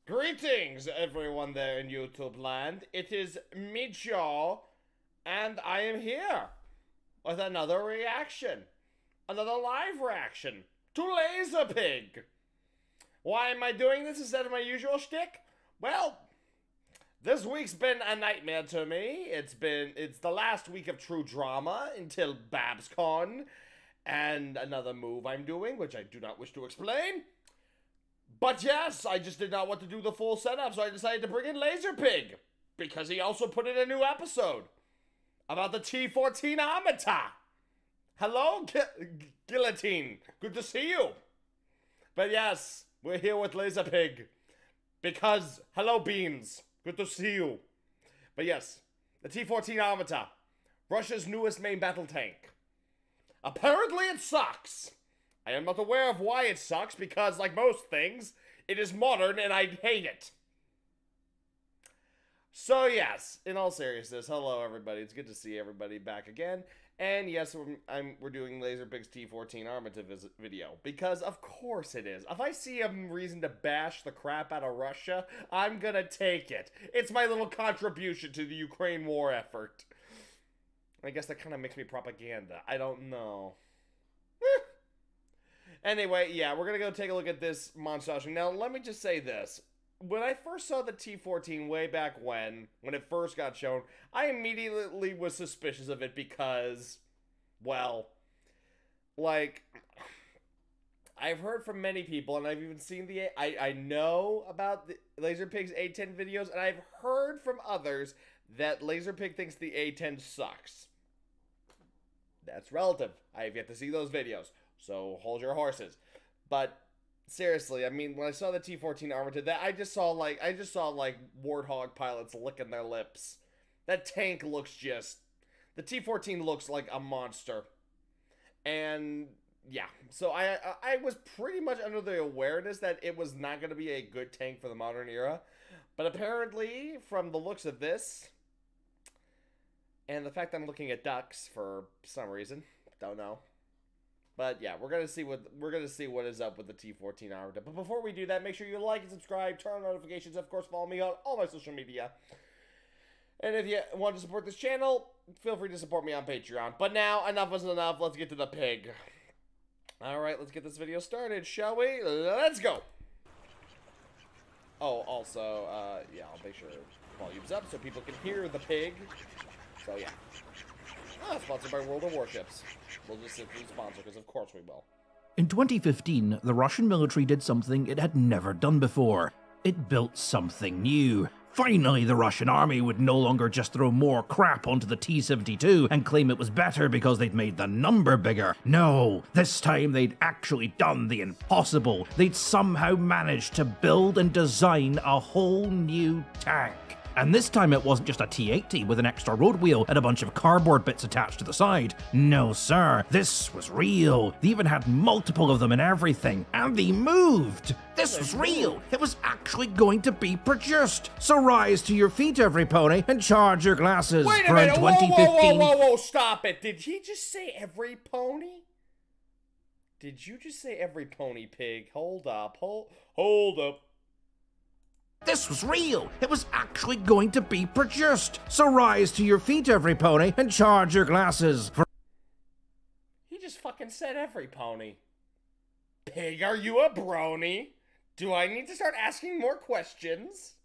Greetings, everyone there in YouTube land. It is me, Joe, and I am here with another reaction. Another live reaction to Lazerpig. Why am I doing this instead of my usual shtick? Well, this week's been a nightmare to me. It's the last week of true drama until BabsCon and another move I'm doing, which I do not wish to explain. But yes, I just did not want to do the full setup, so I decided to bring in Lazerpig, because he also put in a new episode about the T-14 Armata. Hello, Guillotine. Good to see you. But yes, we're here with Lazerpig, because, hello, Beans. Good to see you. But yes, the T-14 Armata, Russia's newest main battle tank. Apparently it sucks. I am not aware of why it sucks, because, like most things, it is modern and I hate it. So yes, in all seriousness, hello everybody. It's good to see everybody back again. And yes, we're doing Lazerpig's T-14 Armata video, because of course it is. If I see a reason to bash the crap out of Russia, I'm gonna take it. It's my little contribution to the Ukraine war effort. I guess that kind of makes me propaganda. I don't know. Anyway, yeah, we're going to go take a look at this montage. Now, let me just say this. When I first saw the T-14 way back when it first got shown, I immediately was suspicious of it because, well, like, I've heard from many people, and I've even seen I know about the Lazerpig's A10 videos, and I've heard from others that Lazerpig thinks the A10 sucks. That's relative. I have yet to see those videos. So hold your horses. But seriously, I mean, when I saw the T-14 Armata, I just saw like Warthog pilots licking their lips. That tank looks the T-14 looks like a monster. And yeah, so I was pretty much under the awareness that it was not going to be a good tank for the modern era. But apparently, from the looks of this, and the fact that I'm looking at ducks for some reason, don't know. But yeah, we're gonna see what is up with the T-14 Armata. But before we do that, make sure you like and subscribe, turn on notifications, of course, follow me on all my social media. And if you want to support this channel, feel free to support me on Patreon. But now, enough is enough. Let's get to the pig. All right, let's get this video started, shall we? Let's go. Oh, also, yeah, I'll make sure volume's up so people can hear the pig. So yeah. Sponsored by World of Warships. We'll just simply sponsor, because of course we will. In 2015, the Russian military did something it had never done before. It built something new. Finally, the Russian army would no longer just throw more crap onto the T-72 and claim it was better because they'd made the number bigger. No, this time they'd actually done the impossible. They'd somehow managed to build and design a whole new tank. And this time it wasn't just a T-80 with an extra road wheel and a bunch of cardboard bits attached to the side. No sir, this was real. They even had multiple of them and everything. And they moved! This was real! It was actually going to be produced! So rise to your feet, every pony, and charge your glasses. Wait a minute! Whoa, stop it! Did he just say every pony? Did you just say every pony, pig? Hold up, hold up. This was real! It was actually going to be produced! So rise to your feet, every pony, and charge your glasses. He just fucking said every pony. Pig, are you a brony? Do I need to start asking more questions?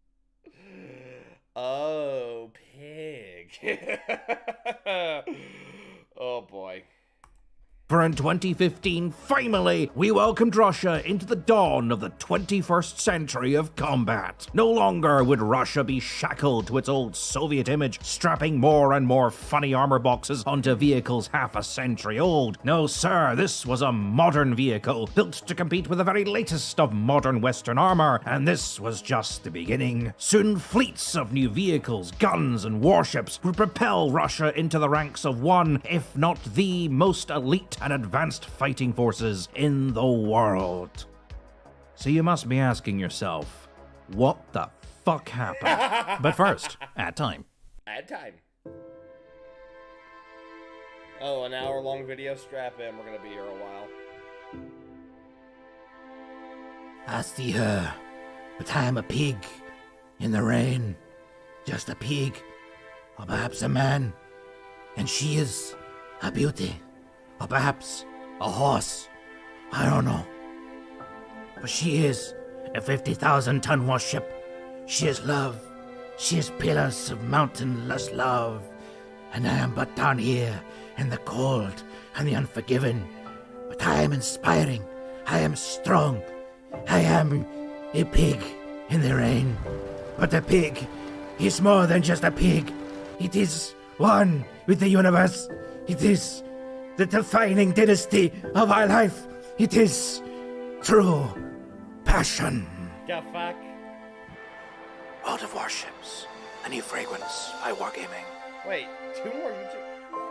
Oh, pig. Oh boy. For in 2015, finally, we welcomed Russia into the dawn of the 21st century of combat. No longer would Russia be shackled to its old Soviet image, strapping more and more funny armor boxes onto vehicles half a century old. No sir, this was a modern vehicle, built to compete with the very latest of modern Western armor, and this was just the beginning. Soon fleets of new vehicles, guns, and warships would propel Russia into the ranks of one, if not the most elite and advanced fighting forces in the world. So you must be asking yourself, what the fuck happened? But first, ad time. Ad time. Oh, an hour-long video? Strap in, we're gonna be here a while. I see her. but I am a pig in the rain. Just a pig, or perhaps a man. And she is a beauty, or perhaps a horse. I don't know. But she is a 50,000-ton warship. She is love. She is pillars of mountainless love. And I am but down here in the cold and the unforgiven. But I am inspiring. I am strong. I am a pig in the rain. But a pig is more than just a pig. It is one with the universe. It is the defining dynasty of our life. It is true passion. The fuck? World of Warships. A new fragrance by Wargaming. Wait, 2 more YouTube.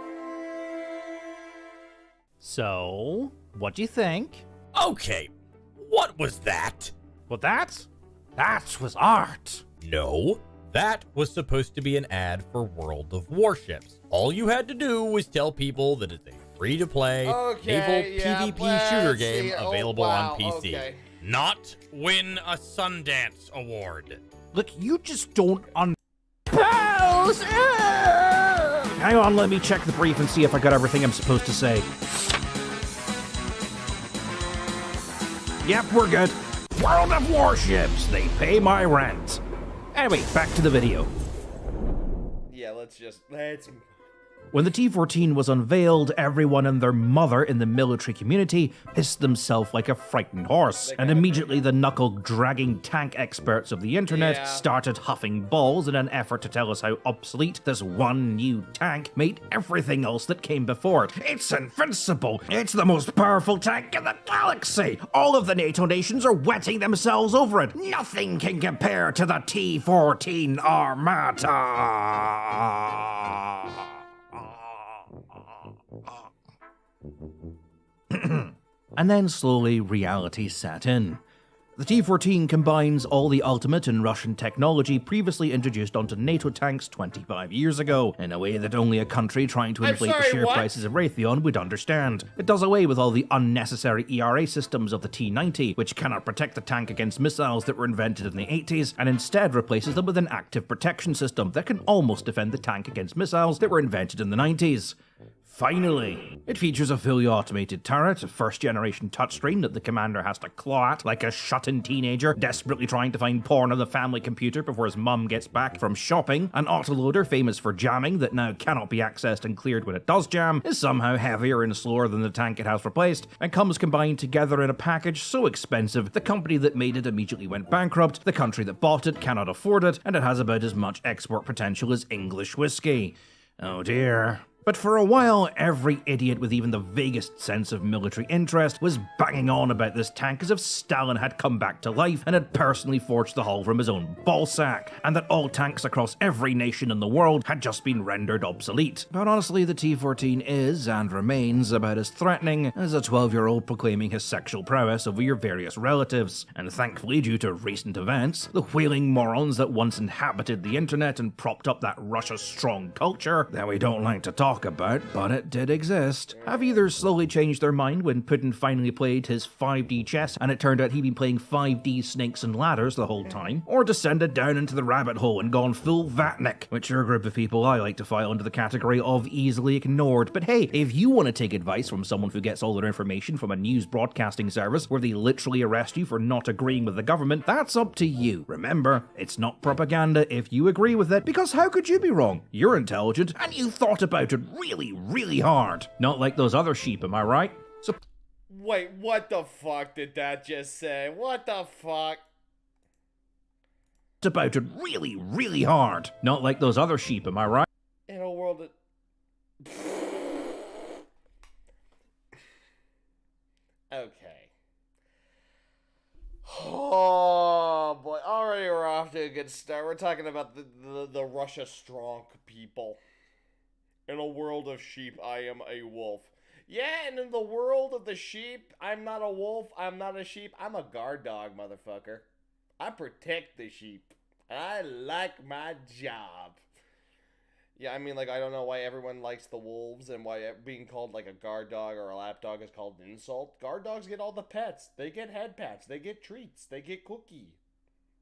So, what do you think? Okay, what was that? Well, that was art. No, that was supposed to be an ad for World of Warships. All you had to do was tell people that it's a free-to-play naval PvP shooter game available on PC. Okay. Not win a Sundance Award. Look, you just don't Hang on, let me check the brief and see if I got everything I'm supposed to say. Yep, we're good. World of Warships, they pay my rent. Anyway, back to the video. Yeah, let's. When the T-14 was unveiled, everyone and their mother in the military community pissed themselves like a frightened horse, and immediately the knuckle-dragging tank experts of the internet started huffing balls in an effort to tell us how obsolete this one new tank made everything else that came before it. It's invincible! It's the most powerful tank in the galaxy! All of the NATO nations are wetting themselves over it! Nothing can compare to the T-14 Armata! And then slowly reality set in. The T-14 combines all the ultimate in Russian technology previously introduced onto NATO tanks 25 years ago, in a way that only a country trying to inflate the share prices of Raytheon would understand. It does away with all the unnecessary ERA systems of the T-90, which cannot protect the tank against missiles that were invented in the 80s, and instead replaces them with an active protection system that can almost defend the tank against missiles that were invented in the 90s. Finally, it features a fully automated turret, a first-generation touchscreen that the commander has to claw at like a shut-in teenager desperately trying to find porn on the family computer before his mum gets back from shopping, an autoloader famous for jamming that now cannot be accessed and cleared when it does jam, is somehow heavier and slower than the tank it has replaced, and comes combined together in a package so expensive the company that made it immediately went bankrupt, the country that bought it cannot afford it, and it has about as much export potential as English whiskey. Oh dear. But for a while, every idiot with even the vaguest sense of military interest was banging on about this tank as if Stalin had come back to life and had personally forged the hull from his own ballsack, and that all tanks across every nation in the world had just been rendered obsolete. But honestly, the T-14 is, and remains, about as threatening as a 12-year-old proclaiming his sexual prowess over your various relatives. And thankfully, due to recent events, the whaling morons that once inhabited the internet and propped up that Russia-strong culture that we don't like to talk about, but it did exist, have either slowly changed their mind when Putin finally played his 5D chess and it turned out he'd been playing 5D snakes and ladders the whole time, or descended down into the rabbit hole and gone full Vatnik, which are a group of people I like to file under the category of easily ignored. But hey, if you want to take advice from someone who gets all their information from a news broadcasting service where they literally arrest you for not agreeing with the government, that's up to you. Remember, it's not propaganda if you agree with it, because how could you be wrong? You're intelligent, and you thought about it really hard. Not like those other sheep, am I right? So Wait, what the fuck did that just say? What the fuck? about it really hard. Not like those other sheep, am I right? In a world that... Okay. Oh boy, already we're off to a good start. We're talking about the Russia strong people. In a world of sheep, I am a wolf. Yeah, and in the world of the sheep, I'm not a wolf, I'm not a sheep, I'm a guard dog, motherfucker. I protect the sheep. I like my job. Yeah, I mean, like, I don't know why everyone likes the wolves and why being called, like, a guard dog or a lap dog is called an insult. Guard dogs get all the pets. They get head pats. They get treats. They get cookie.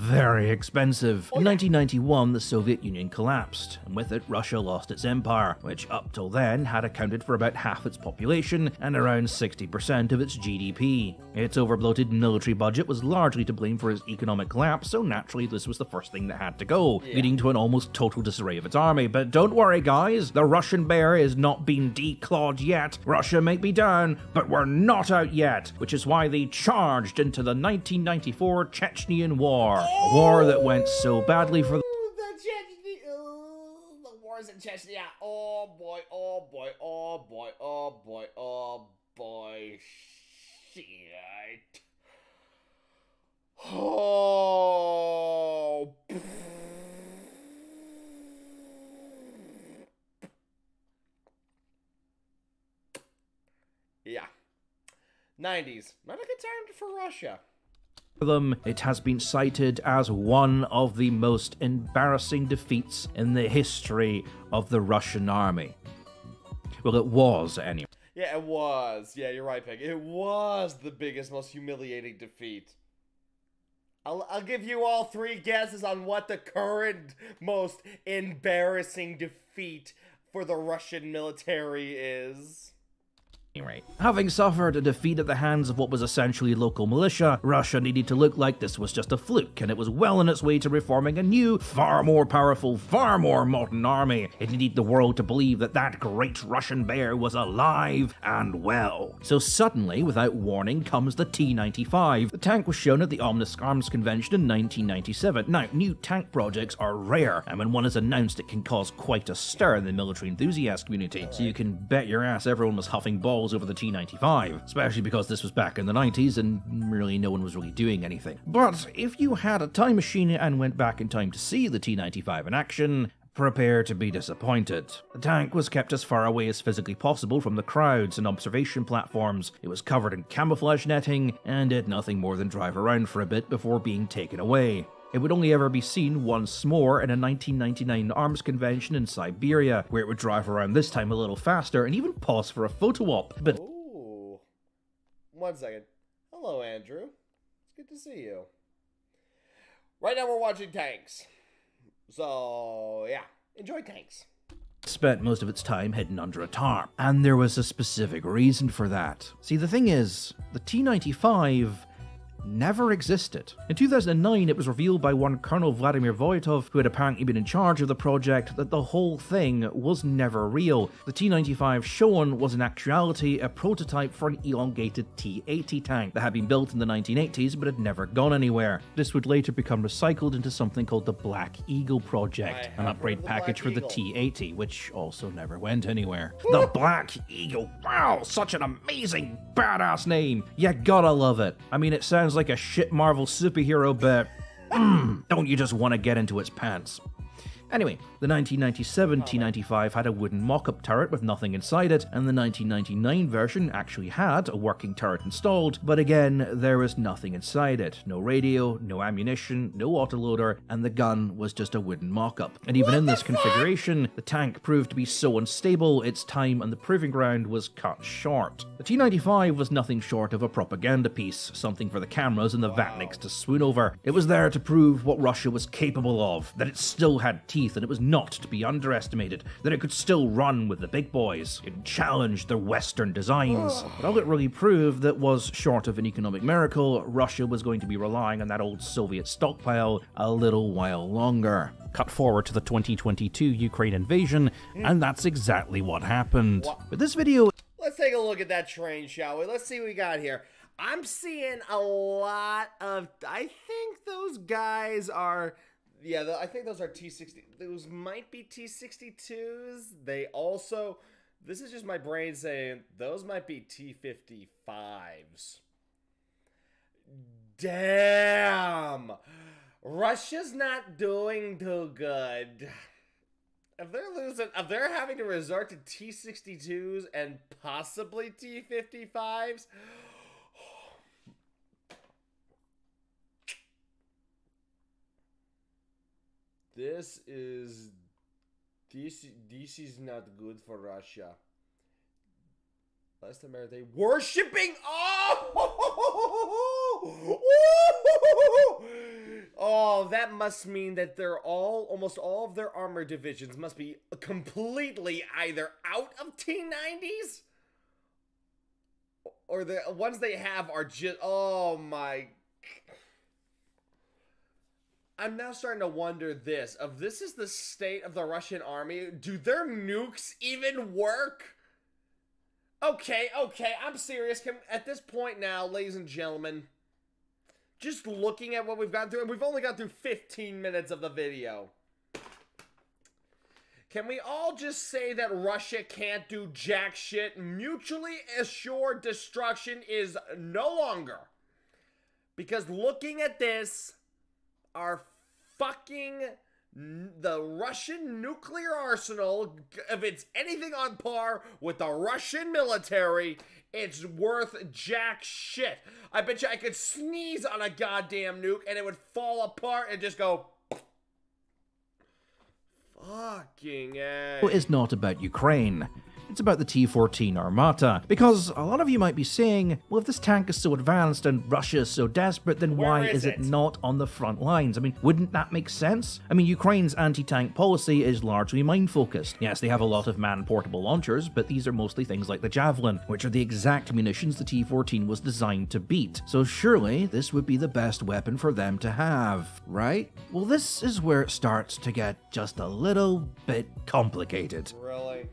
very expensive. In 1991, the Soviet Union collapsed, and with it, Russia lost its empire, which up till then had accounted for about half its population and around 60% of its GDP. Its overbloated military budget was largely to blame for its economic collapse, so naturally this was the first thing that had to go, leading to an almost total disarray of its army. But don't worry guys, the Russian bear is not being declawed yet. Russia may be down, but we're not out yet, which is why they charged into the 1994 Chechnyan War. A war that went so badly for the wars in Chechnya. Oh boy, oh boy, oh boy, oh boy, oh boy. Shit. Oh. Yeah. 90s. Not a good time for Russia. them, it has been cited as one of the most embarrassing defeats in the history of the Russian army. Well, it was, anyway. Yeah, it was. Yeah, you're right, Peg. It was the biggest, most humiliating defeat. I'll give you all three guesses on what the current most embarrassing defeat for the Russian military is. Anyway, having suffered a defeat at the hands of what was essentially local militia, Russia needed to look like this was just a fluke, and it was well on its way to reforming a new, far more powerful, far more modern army. It needed the world to believe that that great Russian bear was alive and well. So suddenly, without warning, comes the T-95. The tank was shown at the Omnis Arms Convention in 1997. Now, new tank projects are rare, and when one is announced, it can cause quite a stir in the military enthusiast community. So you can bet your ass everyone was huffing balls over the T-95, especially because this was back in the 90s and really no one was really doing anything. But if you had a time machine and went back in time to see the T-95 in action, prepare to be disappointed. The tank was kept as far away as physically possible from the crowds and observation platforms. It was covered in camouflage netting and did nothing more than drive around for a bit before being taken away. It would only ever be seen once more in a 1999 arms convention in Siberia, where it would drive around this time a little faster and even pause for a photo op. But ooh. 1 second. Hello, Andrew. It's good to see you. Right now we're watching tanks. So, yeah. Enjoy tanks. Spent most of its time hidden under a tarp. And there was a specific reason for that. See, the thing is, the T-95 never existed. In 2009, it was revealed by one Colonel Vladimir Voitov, who had apparently been in charge of the project, that the whole thing was never real. The T-95 shown was in actuality a prototype for an elongated T-80 tank that had been built in the 1980s but had never gone anywhere. This would later become recycled into something called the Black Eagle project, an upgrade package for the T-80, which also never went anywhere. The Black Eagle, wow, such an amazing, badass name. You gotta love it. I mean, it sounds like a shit Marvel superhero, but don't you just want to get into its pants? Anyway, the 1997 T-95 had a wooden mock-up turret with nothing inside it, and the 1999 version actually had a working turret installed, but again, there was nothing inside it. No radio, no ammunition, no autoloader, and the gun was just a wooden mock-up. And even in this configuration, the tank proved to be so unstable, its time on the proving ground was cut short. The T-95 was nothing short of a propaganda piece, something for the cameras and the Vatniks to swoon over. It was there to prove what Russia was capable of, that it still had teeth and it was not to be underestimated, that it could still run with the big boys. It challenged their Western designs. But all it really proved that was, short of an economic miracle, Russia was going to be relying on that old Soviet stockpile a little while longer. Cut forward to the 2022 Ukraine invasion, and that's exactly what happened. But this video... Let's take a look at that train, shall we? Let's see what we got here. I'm seeing a lot of... I think those guys are... Yeah, I think those are T-60. Those might be T-62s. They also... This is just my brain saying those might be T-55s. Damn! Russia's not doing too good. If they're having to resort to T-62s and possibly T-55s... This is not good for Russia. Last time they worshipping. Oh, Oh, that must mean that almost all of their armor divisions must be completely either out of T90s, or the ones they have are just, oh my. I'm now starting to wonder this. If this is the state of the Russian army, do their nukes even work? Okay, I'm serious. At this point now, ladies and gentlemen, just looking at what we've gone through, and we've only got through 15 minutes of the video. Can we all just say that Russia can't do jack shit? Mutually assured destruction is no longer. Because looking at this, our the Russian nuclear arsenal, if it's anything on par with the Russian military, it's worth jack shit. I bet you I could sneeze on a goddamn nuke and it would fall apart and just go... Fucking A. It's not about Ukraine. It's about the T-14 Armata, because a lot of you might be saying, well, if this tank is so advanced and Russia is so desperate, then why is it not on the front lines? I mean, wouldn't that make sense? I mean, Ukraine's anti-tank policy is largely mine-focused. Yes, they have a lot of man-portable launchers, but these are mostly things like the Javelin, which are the exact munitions the T-14 was designed to beat. So surely, this would be the best weapon for them to have, right? Well, this is where it starts to get just a little bit complicated. Really?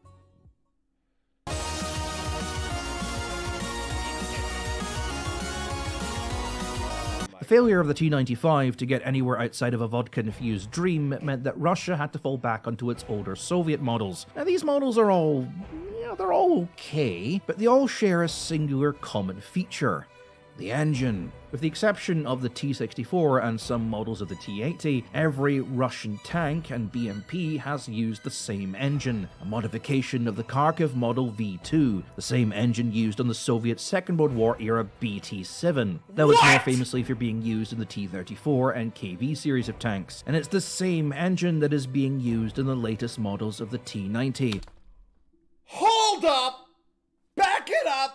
The failure of the T-95 to get anywhere outside of a vodka-infused dream meant that Russia had to fall back onto its older Soviet models. Now, these models are all, they're all okay, but they all share a singular common feature: the engine. With the exception of the T-64 and some models of the T-80, every Russian tank and BMP has used the same engine, a modification of the Kharkiv Model V2, the same engine used on the Soviet Second World War era BT-7. That was more famously for being used in the T-34 and KV series of tanks, and it's the same engine that is being used in the latest models of the T-90. Hold up! Back it up!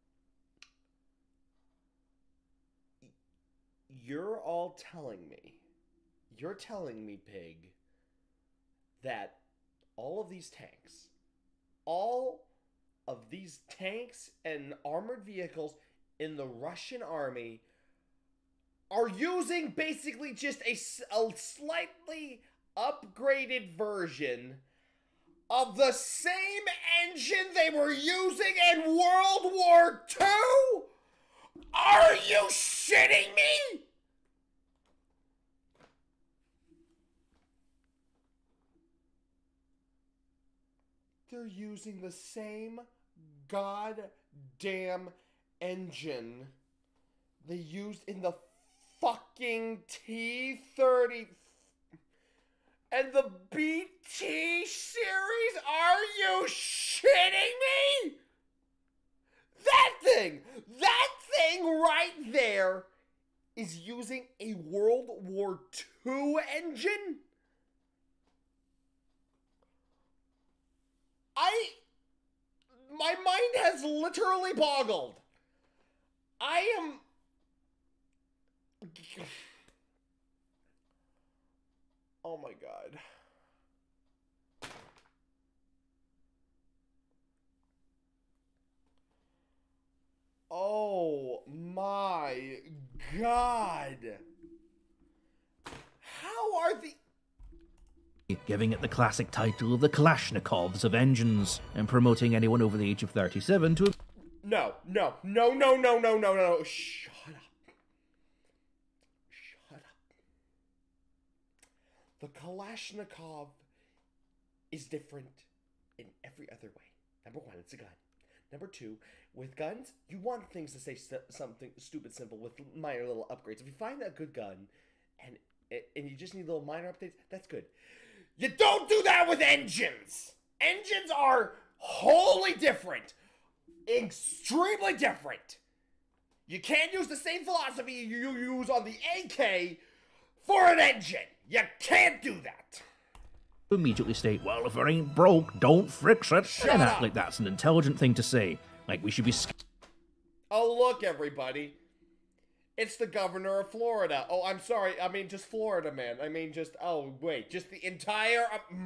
You're telling me, Pig, that all of these tanks and armored vehicles in the Russian army are using basically just a slightly upgraded version of the same engine they were using in World War II? Are you shitting me? They're using the same goddamn engine they used in the fucking T-30 and the BT series. Are you shitting me? That thing right there is using a World War II engine? My mind has literally boggled. I am... Oh my god. Oh my god. How are the... Giving it the classic title of the Kalashnikovs of engines, and promoting anyone over the age of 37 to... No. Shut up. The Kalashnikov is different in every other way. Number one, it's a gun. Number two, with guns, you want things to say something stupid simple with minor little upgrades. If you find a good gun and you just need little minor updates, that's good. You don't do that with engines! Engines are wholly different. Extremely different. You can't use the same philosophy you use on the AK for an engine. You can't do that. Immediately state, well, if it ain't broke, don't fix it. Shut and up. Act like that's an intelligent thing to say. Like we should be... Oh, look, everybody. It's the governor of Florida. Oh, I'm sorry. I mean, just Florida, man. I mean, just, oh, wait. Just the entire...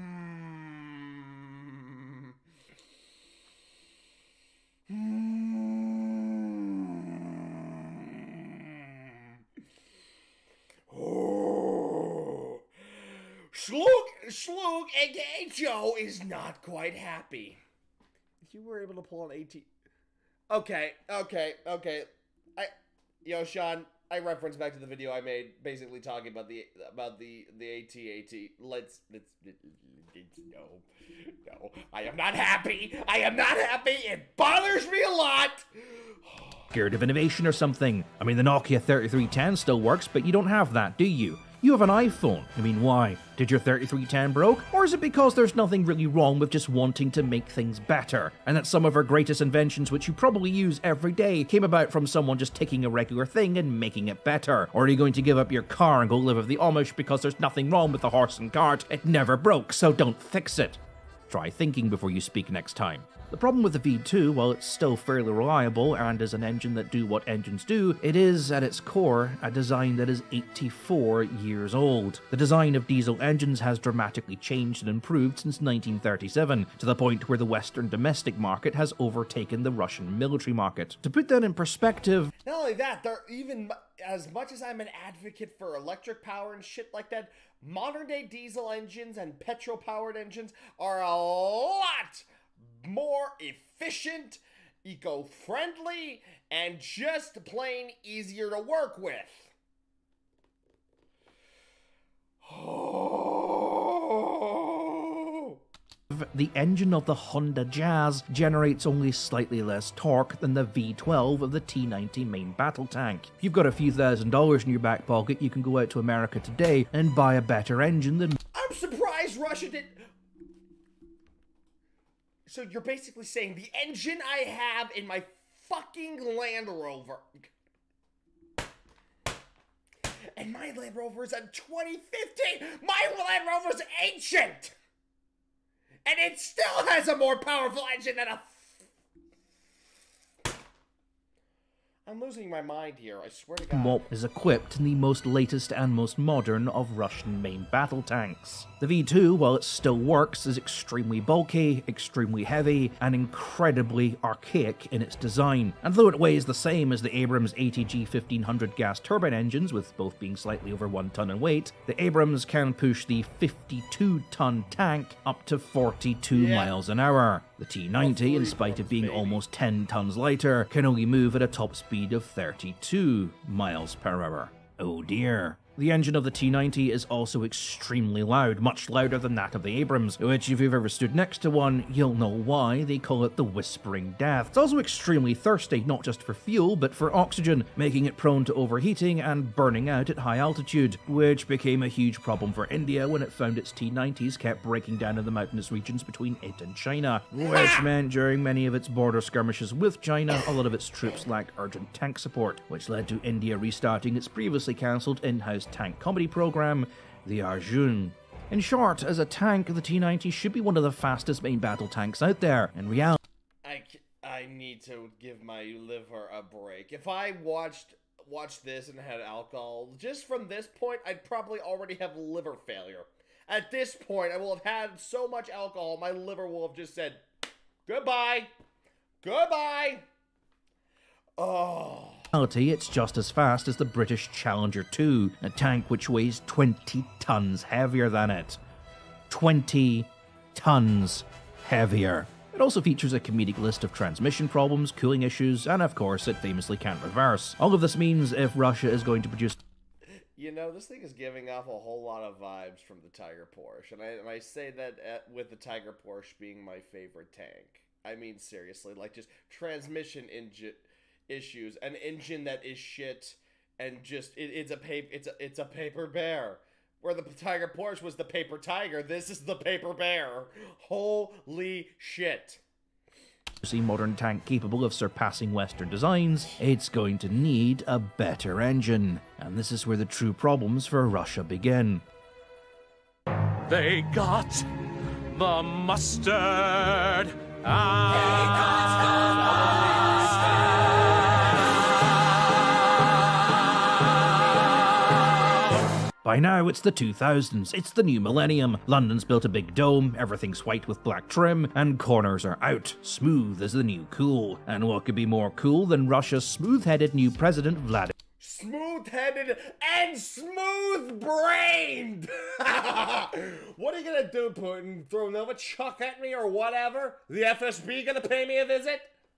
Schloog, aka Joe, is not quite happy. If you were able to pull an AT... Okay. Yo, Sean, I reference back to the video I made, basically talking about the AT. Let's no. I am not happy. It bothers me a lot. Scared of innovation or something? I mean, the Nokia 3310 still works, but you don't have that, do you? You have an iPhone. I mean, why? Did your 3310 broke? Or is it because there's nothing really wrong with just wanting to make things better? And that some of our greatest inventions, which you probably use every day, came about from someone just taking a regular thing and making it better? Or are you going to give up your car and go live with the Amish because there's nothing wrong with the horse and cart? It never broke, so don't fix it. Try thinking before you speak next time. The problem with the V2, while it's still fairly reliable and is an engine that do what engines do, it is, at its core, a design that is 84 years old. The design of diesel engines has dramatically changed and improved since 1937, to the point where the Western domestic market has overtaken the Russian military market. To put that in perspective... Not only that, they're even, as much as I'm an advocate for electric power and shit like that, modern-day diesel engines and petrol-powered engines are a lot more efficient, eco-friendly, and just plain easier to work with. The engine of the Honda Jazz generates only slightly less torque than the V12 of the T-90 main battle tank. If you've got a few $1,000s in your back pocket, you can go out to America today and buy a better engine than... I'm surprised Russia did... So you're basically saying the engine I have in my fucking Land Rover... And my Land Rover is a 2015! My Land Rover's ancient! And it still has a more powerful engine than a... I'm losing my mind here, I swear to God. What is equipped in the most latest and most modern of Russian main battle tanks. The V2, while it still works, is extremely bulky, extremely heavy, and incredibly archaic in its design. And though it weighs the same as the Abrams ATG 1500 gas turbine engines, with both being slightly over 1 ton in weight, the Abrams can push the 52-ton tank up to 42 miles an hour. The T-90, in spite of being almost 10 tons lighter, can only move at a top speed of 32 miles per hour. Oh dear. The engine of the T-90 is also extremely loud, much louder than that of the Abrams, which if you've ever stood next to one, you'll know why they call it the Whispering Death. It's also extremely thirsty, not just for fuel, but for oxygen, making it prone to overheating and burning out at high altitude, which became a huge problem for India when it found its T-90s kept breaking down in the mountainous regions between it and China, which meant during many of its border skirmishes with China, a lot of its troops lacked urgent tank support, which led to India restarting its previously cancelled in-house tank comedy program, the Arjun. In short, as a tank, the T-90 should be one of the fastest main battle tanks out there. In reality, I need to give my liver a break. If I watched this and had alcohol, just from this point, I'd probably already have liver failure. At this point, I will have had so much alcohol, my liver will have just said, goodbye. Goodbye. Oh. It's just as fast as the British Challenger 2, a tank which weighs 20 tons heavier than it. 20 tons heavier. It also features a comedic list of transmission problems, cooling issues, and of course it famously can't reverse. All of this means if Russia is going to produce... You know, this thing is giving off a whole lot of vibes from the Tiger Porsche, and I say that with the Tiger Porsche being my favorite tank. I mean, seriously, like just transmission issues, an engine that is shit, and just it's a paper bear. Where the Tiger Porsche was the paper tiger, this is the paper bear. Holy shit. See modern tank capable of surpassing Western designs, it's going to need a better engine. And this is where the true problems for Russia begin. They got the mustard. They got the mustard. By now, it's the 2000s, it's the new millennium. London's built a big dome, everything's white with black trim, and corners are out. Smooth is the new cool. And what could be more cool than Russia's smooth-headed new president, Vladimir? Smooth-headed and smooth-brained! What are you gonna do, Putin? Throw another chuck at me or whatever? The FSB gonna pay me a visit?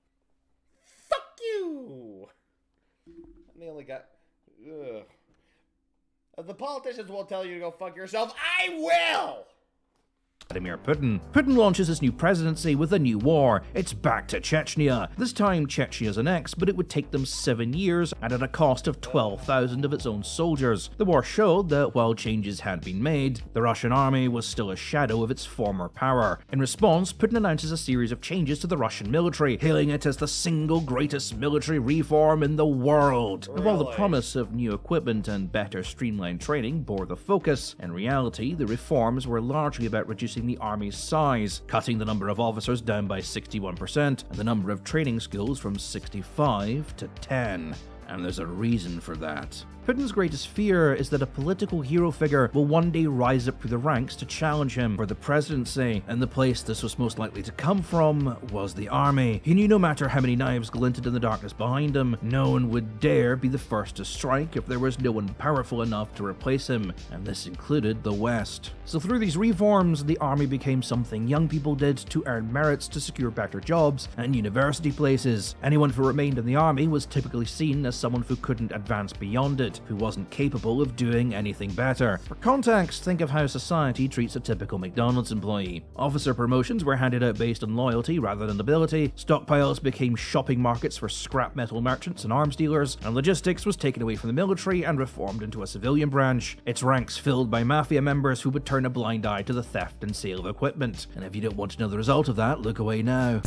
Fuck you! They only got... Ugh. If the politicians won't tell you to go fuck yourself, I will! Vladimir Putin. Putin launches his new presidency with a new war. It's back to Chechnya. This time, Chechnya's annexed, but it would take them 7 years and at a cost of 12,000 of its own soldiers. The war showed that while changes had been made, the Russian army was still a shadow of its former power. In response, Putin announces a series of changes to the Russian military, hailing it as the single greatest military reform in the world. Really? While the promise of new equipment and better streamlined training bore the focus, in reality, the reforms were largely about reducing the army's size, cutting the number of officers down by 61% and the number of training schools from 65 to 10. And there's a reason for that. Putin's greatest fear is that a political hero figure will one day rise up through the ranks to challenge him for the presidency, and the place this was most likely to come from was the army. He knew no matter how many knives glinted in the darkness behind him, no one would dare be the first to strike if there was no one powerful enough to replace him, and this included the West. So through these reforms, the army became something young people did to earn merits to secure better jobs and university places. Anyone who remained in the army was typically seen as someone who couldn't advance beyond it, who wasn't capable of doing anything better. For context, think of how society treats a typical McDonald's employee. Officer promotions were handed out based on loyalty rather than ability, stockpiles became shopping markets for scrap metal merchants and arms dealers, and logistics was taken away from the military and reformed into a civilian branch, its ranks filled by mafia members who would turn a blind eye to the theft and sale of equipment. And if you don't want to know the result of that, look away now.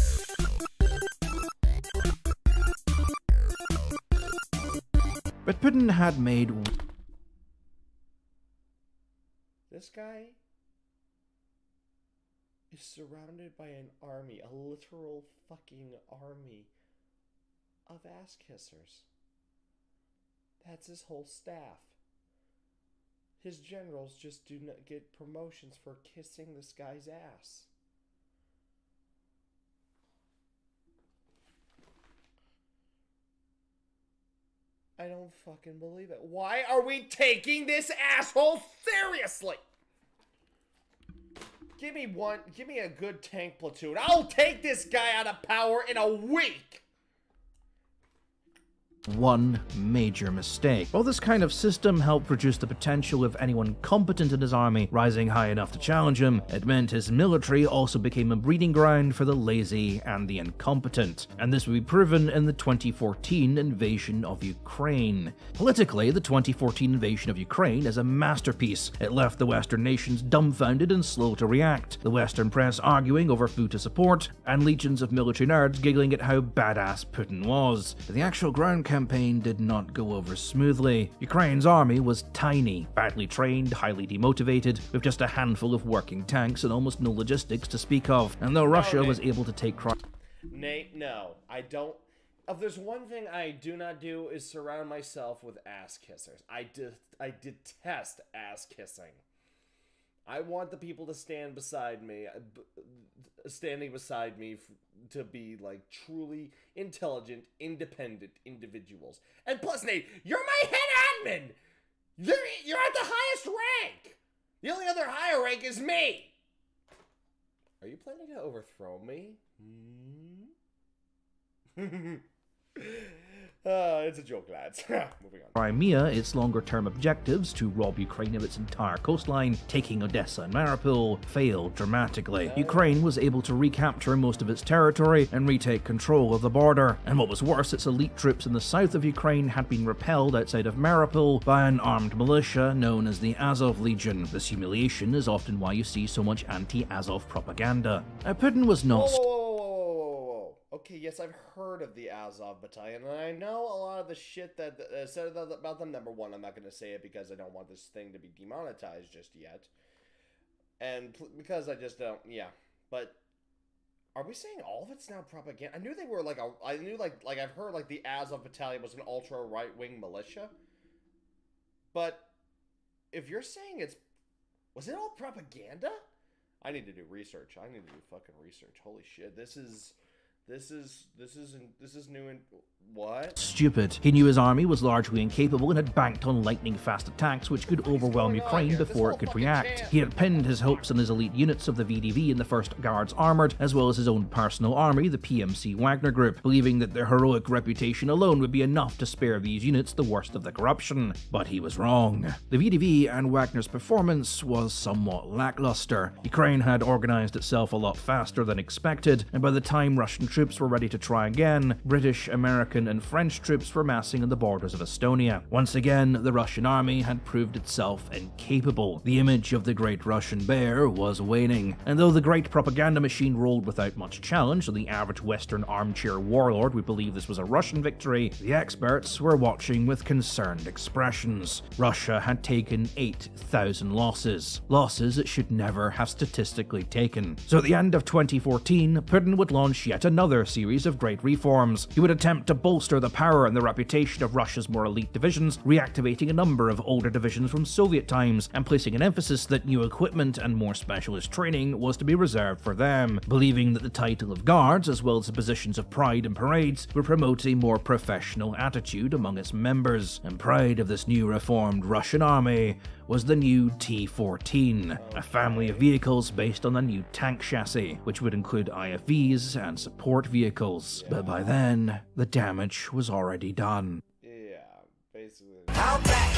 But Putin had made... This guy is surrounded by an army, a literal fucking army of ass kissers. That's his whole staff. His generals just do not get promotions for kissing this guy's ass. I don't fucking believe it. Why are we taking this asshole seriously? Give me a good tank platoon. I'll take this guy out of power in a week. One major mistake. While this kind of system helped reduce the potential of anyone competent in his army rising high enough to challenge him, it meant his military also became a breeding ground for the lazy and the incompetent. And this would be proven in the 2014 invasion of Ukraine. Politically, the 2014 invasion of Ukraine is a masterpiece. It left the Western nations dumbfounded and slow to react, the Western press arguing over who to support, and legions of military nerds giggling at how badass Putin was. But the actual ground campaign did not go over smoothly. Ukraine's army was tiny, badly trained, highly demotivated, with just a handful of working tanks and almost no logistics to speak of. And though Russia was able to take Nate, no, I don't. If there's one thing I do not do is surround myself with ass kissers. I detest ass kissing. I want the people to stand beside me, to be like truly intelligent, independent individuals. And plus, Nate, you're my head admin. You're at the highest rank. The only other higher rank is me. Are you planning to overthrow me? It's a joke, lads. Moving on. Crimea, its longer-term objectives to rob Ukraine of its entire coastline, taking Odessa and Mariupol, failed dramatically. Ukraine was able to recapture most of its territory and retake control of the border. And what was worse, its elite troops in the south of Ukraine had been repelled outside of Mariupol by an armed militia known as the Azov Legion. This humiliation is often why you see so much anti-Azov propaganda. Putin was not... Okay, yes, I've heard of the Azov Battalion, and I know a lot of the shit that said about them. Number one, I'm not going to say it because I don't want this thing to be demonetized just yet. And because I just don't, yeah. But are we saying all of it's now propaganda? I knew they were like I've heard like the Azov Battalion was an ultra right-wing militia. But if you're saying was it all propaganda? I need to do research. I need to do fucking research. Holy shit, this is new. And what? Stupid. He knew his army was largely incapable and had banked on lightning-fast attacks which could overwhelm Ukraine before it could react. He had pinned his hopes on his elite units of the VDV and the 1st Guards Armored, as well as his own personal army, the PMC Wagner Group, believing that their heroic reputation alone would be enough to spare these units the worst of the corruption. But he was wrong. The VDV and Wagner's performance was somewhat lackluster. Ukraine had organized itself a lot faster than expected, and by the time Russian troops were ready to try again, British, American, and French troops were massing on the borders of Estonia. Once again, the Russian army had proved itself incapable. The image of the Great Russian Bear was waning, and though the great propaganda machine rolled without much challenge, so the average Western armchair warlord would believe this was a Russian victory, the experts were watching with concerned expressions. Russia had taken 8,000 losses. Losses it should never have statistically taken. So at the end of 2014, Putin would launch yet another series of great reforms. He would attempt to bolster the power and the reputation of Russia's more elite divisions, reactivating a number of older divisions from Soviet times, and placing an emphasis that new equipment and more specialist training was to be reserved for them, believing that the title of guards, as well as the positions of pride and parades, would promote a more professional attitude among its members. And pride of this new reformed Russian army was the new T-14, a family of vehicles based on a new tank chassis, which would include IFVs and support vehicles. But by then, the damage was already done. Yeah, basically. How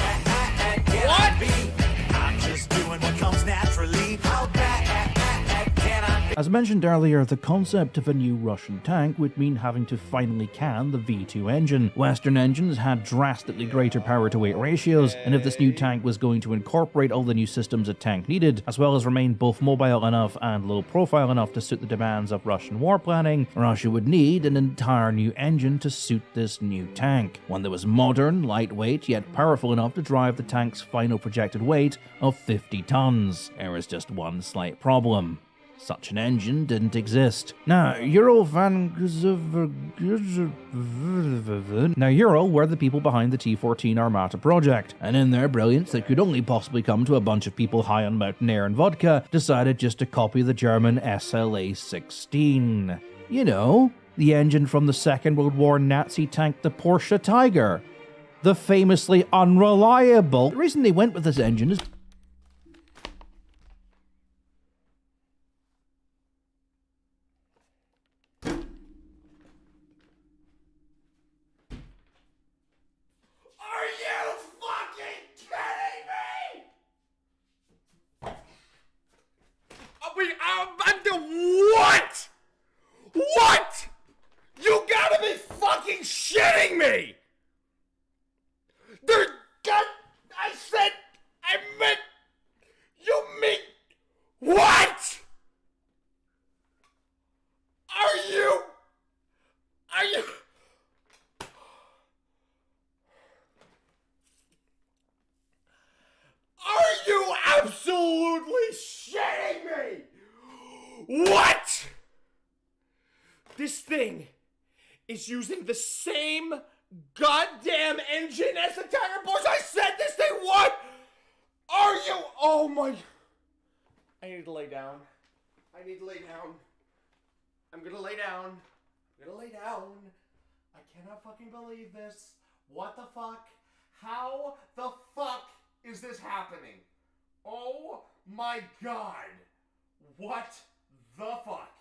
bad can I be? I'm just doing what comes naturally. How bad can I be? As mentioned earlier, the concept of a new Russian tank would mean having to finally can the V2 engine. Western engines had drastically greater power-to-weight ratios, and if this new tank was going to incorporate all the new systems a tank needed, as well as remain both mobile enough and low-profile enough to suit the demands of Russian war planning, Russia would need an entire new engine to suit this new tank. One that was modern, lightweight, yet powerful enough to drive the tank's final projected weight of 50 tons. There was just one slight problem. Such an engine didn't exist. Now, Ural were the people behind the T-14 Armata project, and in their brilliance that could only possibly come to a bunch of people high on mountain air and vodka, decided just to copy the German SLA-16. You know, the engine from the Second World War Nazi tank, the Porsche Tiger. The famously unreliable. The reason they went with this engine is What? What? You gotta be fucking shitting me! I meant, you mean, what? Are you, absolutely shitting me? What? This thing is using the same goddamn engine as the Tiger Porsche. I said this thing. What? Are you? Oh my. I need to lay down. I need to lay down. I'm gonna lay down. I'm gonna lay down. I cannot fucking believe this. What the fuck? How the fuck is this happening? Oh my god. What the fuck?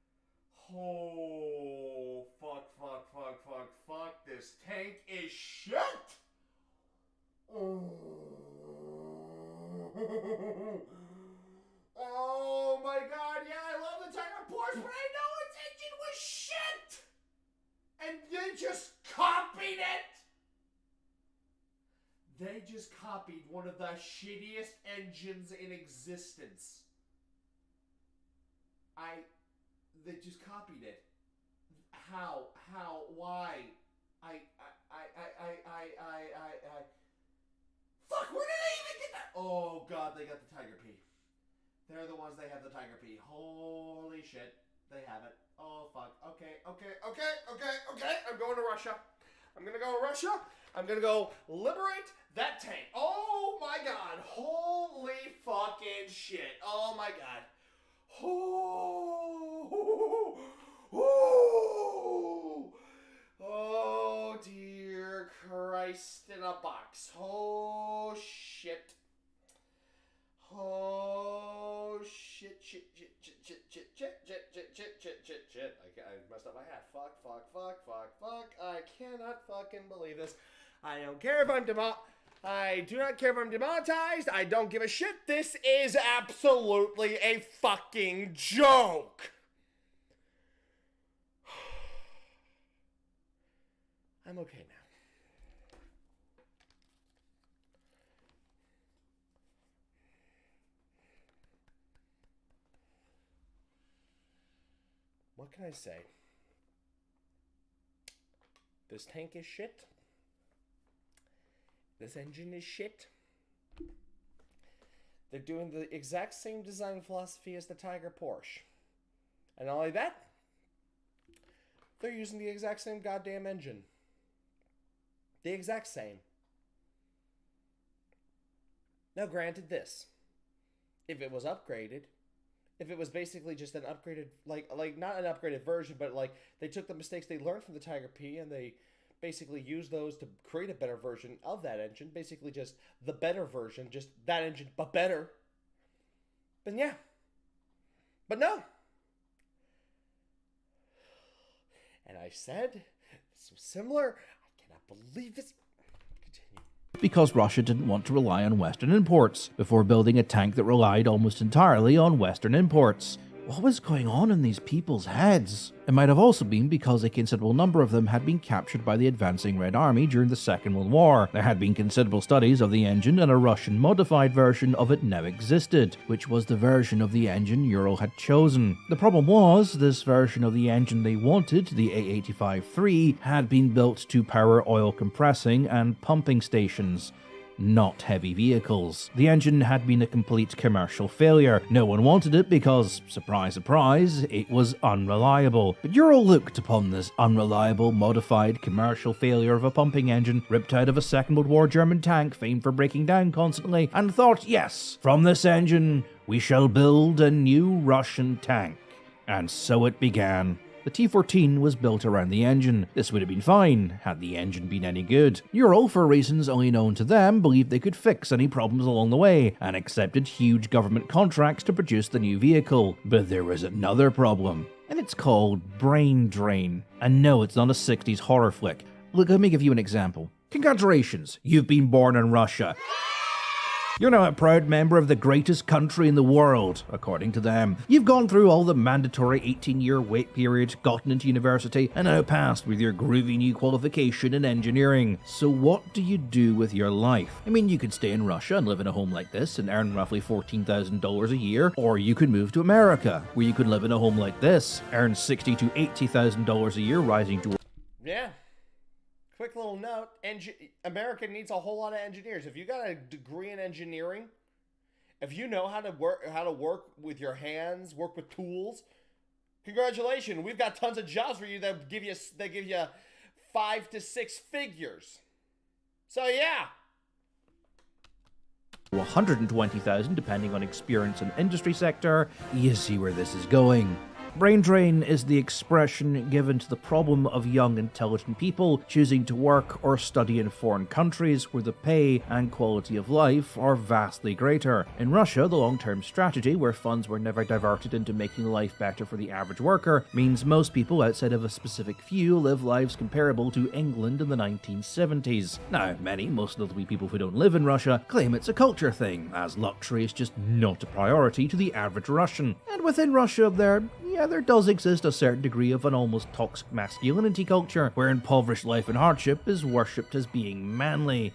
Oh, fuck. This tank is shit. Oh. Oh my god, yeah, I love the Tiger Porsche, but I know its engine was shit. And they just copied it. They just copied one of the shittiest engines in existence. They just copied it. How? Why? Fuck, where did they even get that? Oh god, they got the Tiger P. They're the ones they have the Tiger P. Holy shit. They have it. Oh fuck. Okay. I'm going to Russia. I'm gonna go liberate that tank. Oh my god. Holy fucking shit. Oh my god. Oh, oh, oh dear Christ in a box. Oh shit. Oh shit, shit. I messed up my hat. Fuck. I cannot fucking believe this. I don't care if I do not care if I'm demonetized. I don't give a shit. This is absolutely a fucking joke. I'm okay now. What can I say? This tank is shit. This engine is shit. They're doing the exact same design philosophy as the Tiger Porsche. And not only that, they're using the exact same goddamn engine. The exact same. Now granted this, if it was upgraded, if it was basically just an upgraded, like not an upgraded version, but like they took the mistakes they learned from the Tiger P and they basically used those to create a better version of that engine, basically just the better version, just that engine, but better, then yeah. But no. And I said, this was similar. I cannot believe this. Continue. Because Russia didn't want to rely on Western imports before building a tank that relied almost entirely on Western imports. What was going on in these people's heads? It might have also been because a considerable number of them had been captured by the advancing Red Army during the Second World War. There had been considerable studies of the engine, and a Russian modified version of it now existed, which was the version of the engine Ural had chosen. The problem was, this version of the engine they wanted, the A85-3, had been built to power oil compressing and pumping stations, not heavy vehicles. The engine had been a complete commercial failure. No one wanted it because, surprise surprise, it was unreliable. But Ural looked upon this unreliable, modified commercial failure of a pumping engine ripped out of a Second World War German tank famed for breaking down constantly, and thought, yes, from this engine we shall build a new Russian tank. And so it began. The T-14 was built around the engine. This would have been fine, had the engine been any good. Ural, for reasons only known to them, believed they could fix any problems along the way, and accepted huge government contracts to produce the new vehicle. But there was another problem, and it's called brain drain. And no, it's not a 60s horror flick. Look, let me give you an example. Congratulations, you've been born in Russia. You're now a proud member of the greatest country in the world, according to them. You've gone through all the mandatory 18-year wait period, gotten into university, and now passed with your groovy new qualification in engineering. So what do you do with your life? I mean, you could stay in Russia and live in a home like this and earn roughly $14,000 a year, or you could move to America, where you could live in a home like this, earn $60,000 to $80,000 a year, rising to... Yeah. Quick little note, America needs a whole lot of engineers. If you got a degree in engineering, if you know how to work with your hands, work with tools, congratulations. We've got tons of jobs for you that give you 5 to 6 figures. So yeah. $120,000 depending on experience and industry sector. You see where this is going. Brain drain is the expression given to the problem of young, intelligent people choosing to work or study in foreign countries where the pay and quality of life are vastly greater. In Russia, the long-term strategy, where funds were never diverted into making life better for the average worker, means most people outside of a specific few live lives comparable to England in the 1970s. Now, many, most notably people who don't live in Russia, claim it's a culture thing, as luxury is just not a priority to the average Russian. And within Russia, there does exist a certain degree of an almost toxic masculinity culture, where impoverished life and hardship is worshipped as being manly.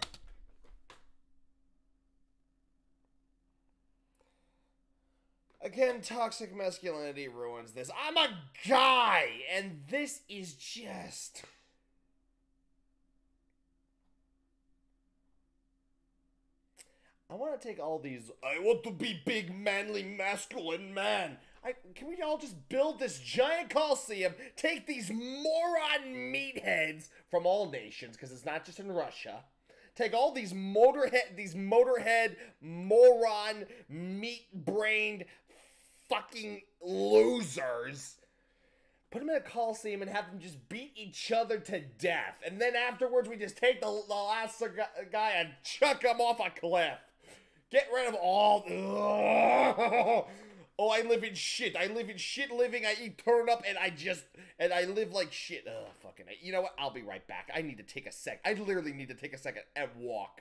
Again, toxic masculinity ruins this. I'm a guy, and this is just... I want to take all these, I want to be big, manly, masculine man. Can we all just build this giant coliseum, take these moron meatheads from all nations, because it's not just in Russia, take all these motorhead, moron, meat-brained fucking losers, put them in a coliseum and have them just beat each other to death. And then afterwards, we just take the last guy and chuck him off a cliff. Get rid of all... Oh, I live in shit. I live in shit living. I eat turnip, and I live like shit. Ugh, fucking... You know what? I'll be right back. I need to take a sec. I literally need to take a second and walk.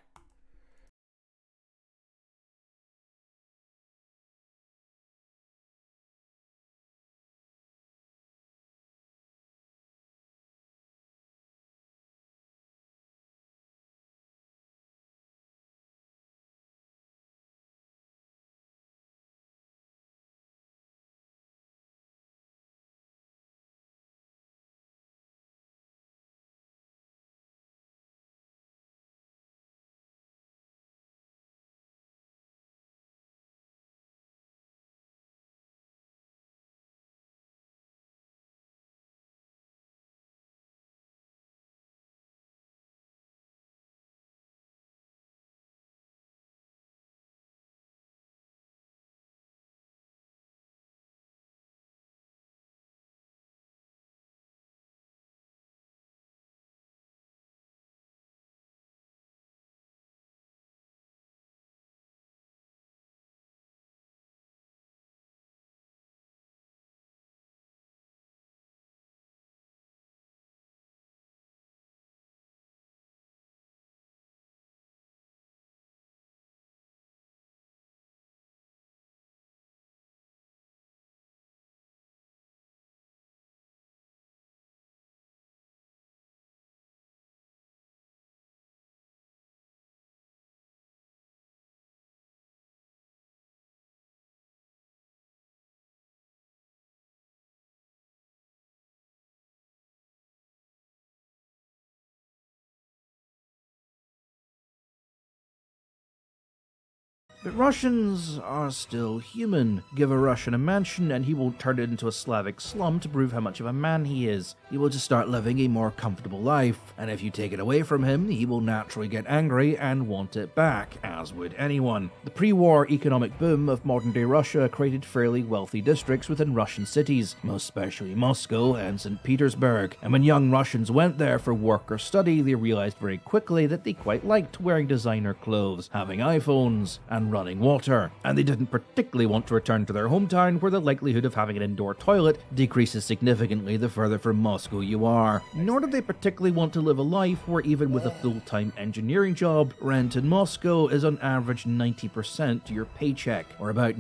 But Russians are still human. Give a Russian a mansion and he won't turn it into a Slavic slum to prove how much of a man he is. He will just start living a more comfortable life, and if you take it away from him, he will naturally get angry and want it back, as would anyone. The pre-war economic boom of modern-day Russia created fairly wealthy districts within Russian cities, most especially Moscow and St. Petersburg. And when young Russians went there for work or study, they realized very quickly that they quite liked wearing designer clothes, having iPhones, and running water, and they didn't particularly want to return to their hometown where the likelihood of having an indoor toilet decreases significantly the further from Moscow you are. Nor did they particularly want to live a life where even with a full-time engineering job, rent in Moscow is on average 90% to your paycheck, or about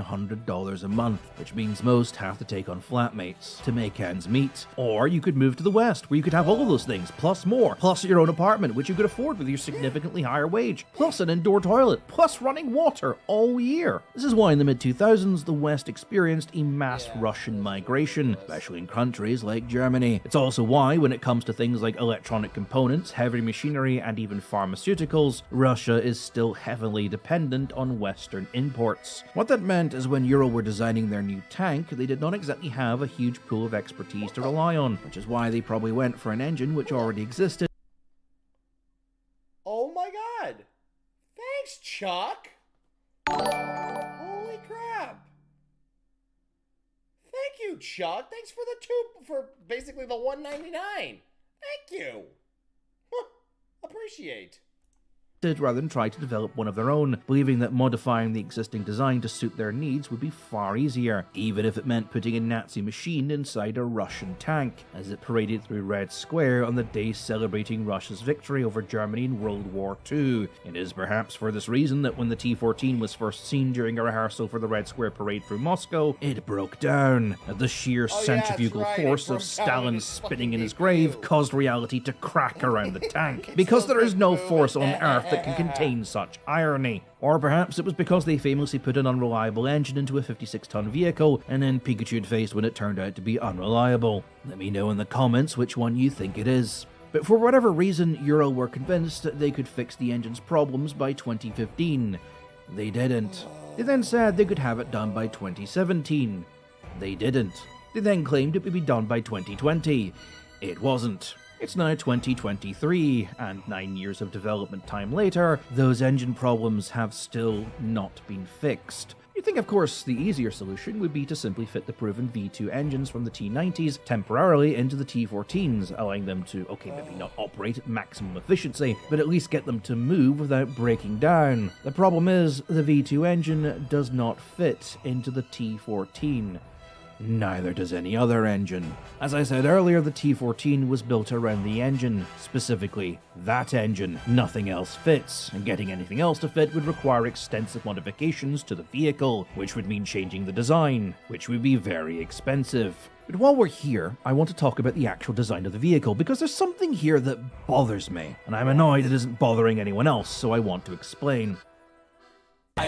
$900 a month, which means most have to take on flatmates to make ends meet. Or you could move to the West, where you could have all of those things, plus more, plus your own apartment, which you could afford with your significantly higher wage, plus an indoor toilet, plus running water all year. This is why in the mid-2000s the West experienced a mass Russian migration, especially in countries like Germany. It's also why, when it comes to things like electronic components, heavy machinery, and even pharmaceuticals, Russia is still heavily dependent on Western imports. What that meant is when Ural were designing their new tank, they did not exactly have a huge pool of expertise to rely on, which is why they probably went for an engine which already existed. Oh my god! Thanks, Chuck! Holy crap! Thank you, Chuck. Thanks for basically the $1.99. Thank you. Appreciate. Rather than try to develop one of their own, believing that modifying the existing design to suit their needs would be far easier, even if it meant putting a Nazi machine inside a Russian tank, as it paraded through Red Square on the day celebrating Russia's victory over Germany in World War II. It is perhaps for this reason that when the T-14 was first seen during a rehearsal for the Red Square parade through Moscow, it broke down, as the sheer centrifugal force of Stalin spinning in his grave caused reality to crack around the tank, because there is no force on Earth that can contain such irony. Or perhaps it was because they famously put an unreliable engine into a 56-ton vehicle and then Pikachu'd faced when it turned out to be unreliable. Let me know in the comments which one you think it is. But for whatever reason, Ural were convinced that they could fix the engine's problems by 2015. They didn't. They then said they could have it done by 2017. They didn't. They then claimed it would be done by 2020. It wasn't. It's now 2023, and 9 years of development time later, those engine problems have still not been fixed. You'd think, of course, the easier solution would be to simply fit the proven V2 engines from the T90s temporarily into the T14s, allowing them to, okay, maybe not operate at maximum efficiency, but at least get them to move without breaking down. The problem is, the V2 engine does not fit into the T14. Neither does any other engine. As I said earlier, the T-14 was built around the engine, specifically that engine. Nothing else fits, and getting anything else to fit would require extensive modifications to the vehicle, which would mean changing the design, which would be very expensive. But while we're here, I want to talk about the actual design of the vehicle, because there's something here that bothers me, and I'm annoyed it isn't bothering anyone else, so I want to explain. I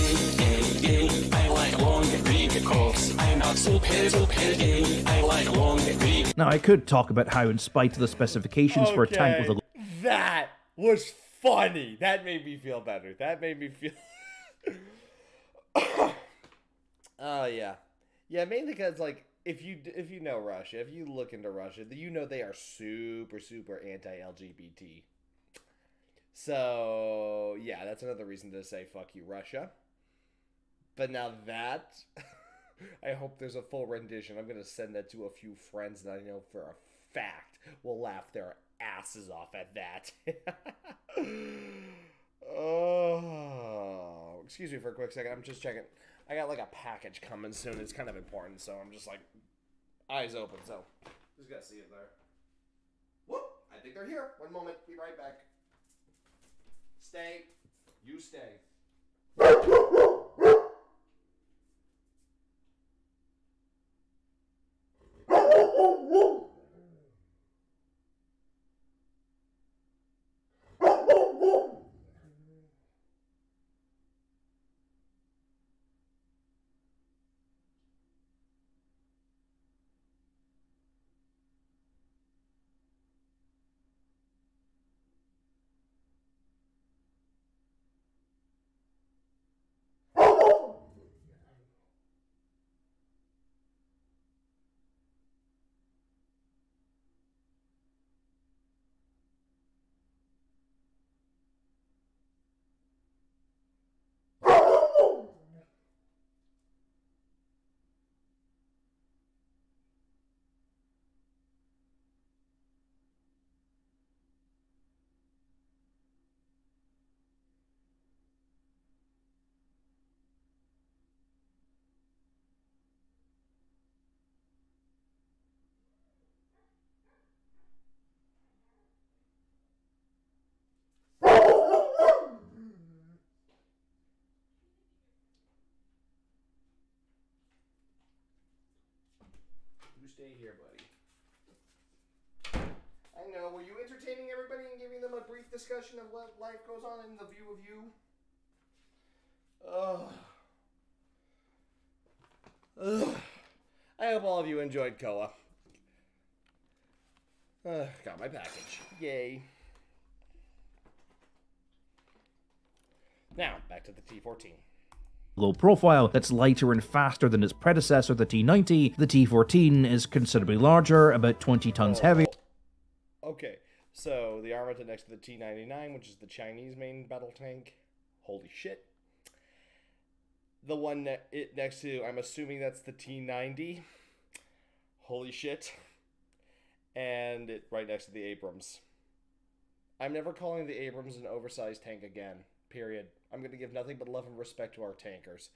like long vehicles. I'm not so petty. I like long vehicles. Now, I could talk about how, in spite of the specifications for a tank with a... That was funny. That made me feel better. That made me feel... Oh, yeah. Yeah, mainly because, like, if you know Russia, if you look into Russia, you know they are super, super anti-LGBT. So, yeah, that's another reason to say fuck you, Russia. But now that, I hope there's a full rendition. I'm going to send that to a few friends that I know for a fact will laugh their asses off at that. Oh, excuse me for a quick second. I'm just checking. I got like a package coming soon. It's kind of important, so I'm just like, eyes open. So, just got to see it there. Whoop, I think they're here. One moment. Be right back. Stay. You stay. Stay here, buddy. I know. Were you entertaining everybody and giving them a brief discussion of what life goes on in the view of you? I hope all of you enjoyed Koa. Got my package. Yay. Now, back to the T-14. Low profile that's lighter and faster than its predecessor, the T90, the T-14 is considerably larger, about 20 tons heavier. Okay, so the Armata next to the T-99, which is the Chinese main battle tank. Holy shit. The one next to, I'm assuming that's the T-90. Holy shit. And right next to the Abrams. I'm never calling the Abrams an oversized tank again. Period. I'm going to give nothing but love and respect to our tankers.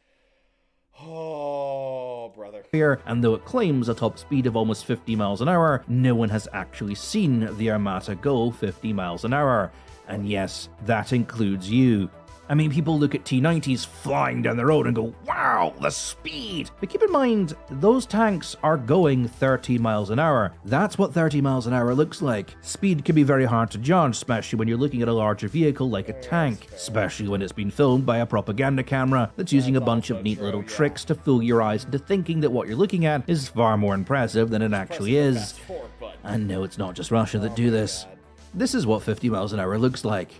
Oh, brother. And though it claims a top speed of almost 50 miles an hour, no one has actually seen the Armata go 50 miles an hour. And yes, that includes you. I mean, people look at T-90s flying down the road and go, wow, the speed! But keep in mind, those tanks are going 30 miles an hour. That's what 30 miles an hour looks like. Speed can be very hard to judge, especially when you're looking at a larger vehicle like a tank, especially when it's been filmed by a propaganda camera that's using a bunch of neat little tricks to fool your eyes into thinking that what you're looking at is far more impressive than it actually is. And no, it's not just Russia that do this. This is what 50 miles an hour looks like.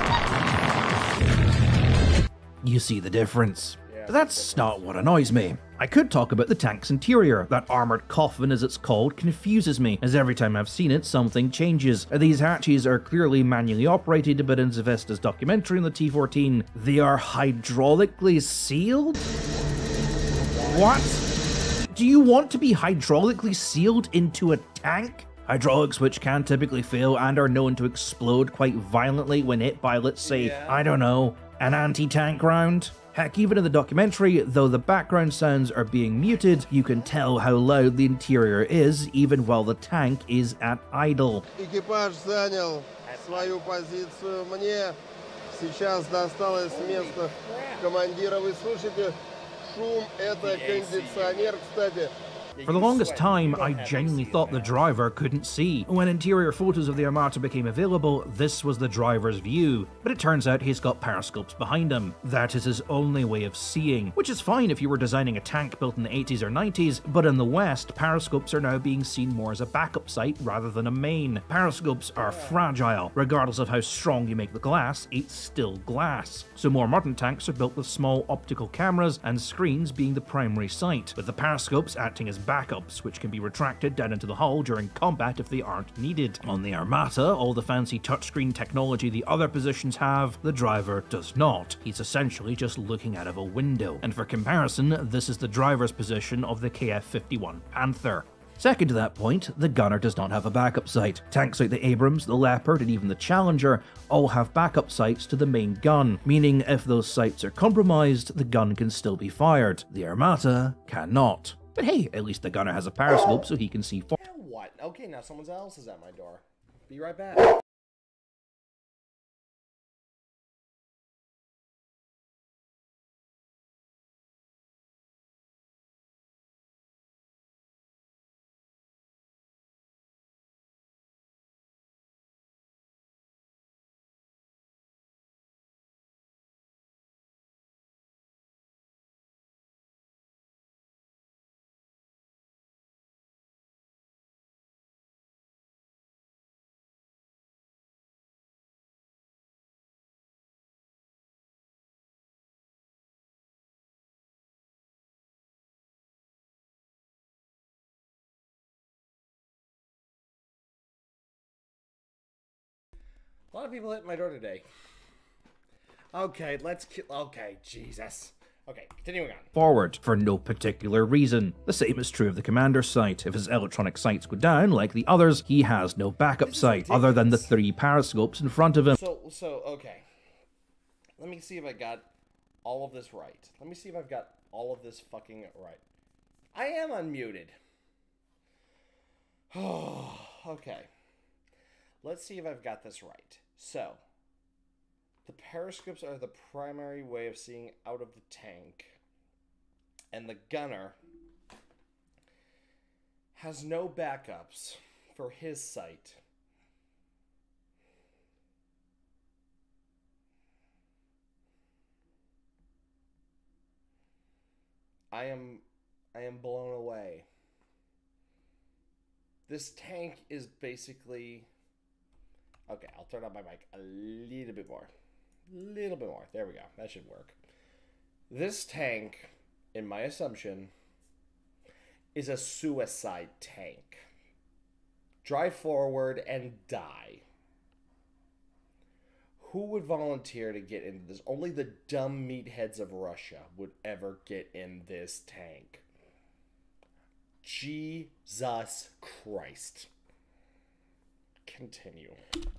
You see the difference. But that's not what annoys me. I could talk about the tank's interior. That armored coffin, as it's called, confuses me, as every time I've seen it, something changes. These hatches are clearly manually operated, but in Zvezda's documentary on the T-14, they are hydraulically sealed? What? Do you want to be hydraulically sealed into a tank? Hydraulics which can typically fail and are known to explode quite violently when hit by, let's say, I don't know, an anti-tank round? Heck, even in the documentary, though the background sounds are being muted, you can tell how loud the interior is even while the tank is at idle. Экипаж занял свою позицию. Мне сейчас досталось место командира. Вы слышите шум? Это кондиционер, кстати. For the longest time, I genuinely thought the driver couldn't see. When interior photos of the Armata became available, this was the driver's view. But it turns out he's got periscopes behind him. That is his only way of seeing, which is fine if you were designing a tank built in the 80s or 90s, but in the West, periscopes are now being seen more as a backup site rather than a main. Periscopes are fragile. Regardless of how strong you make the glass, it's still glass. So more modern tanks are built with small optical cameras and screens being the primary sight, with the periscopes acting as backups, which can be retracted down into the hull during combat if they aren't needed. On the Armata, all the fancy touchscreen technology the other positions have, the driver does not. He's essentially just looking out of a window. And for comparison, this is the driver's position of the KF-51 Panther. Second to that point, the gunner does not have a backup sight. Tanks like the Abrams, the Leopard, and even the Challenger all have backup sights to the main gun, meaning if those sights are compromised, the gun can still be fired. The Armata cannot. But hey, at least the gunner has a periscope so he can see Now what? Okay, now someone else is at my door. Be right back. A lot of people hit my door today. Okay, okay, Jesus. Okay, continuing on. Forward for no particular reason. The same is true of the commander's sight. If his electronic sights go down, like the others, he has no backup sight, other than the 3 periscopes in front of him. So, okay. Let me see if I got all of this right. Let me see if I've got all of this fucking right. I am unmuted. Oh, okay. Let's see if I've got this right. So, the periscopes are the primary way of seeing out of the tank. And the gunner has no backups for his sight. I am blown away. This tank is basically... Okay, I'll turn up my mic a little bit more. Little bit more. There we go. That should work. This tank, in my assumption, is a suicide tank. Drive forward and die. Who would volunteer to get into this? Only the dumb meatheads of Russia would ever get in this tank. Jesus Christ. Continue.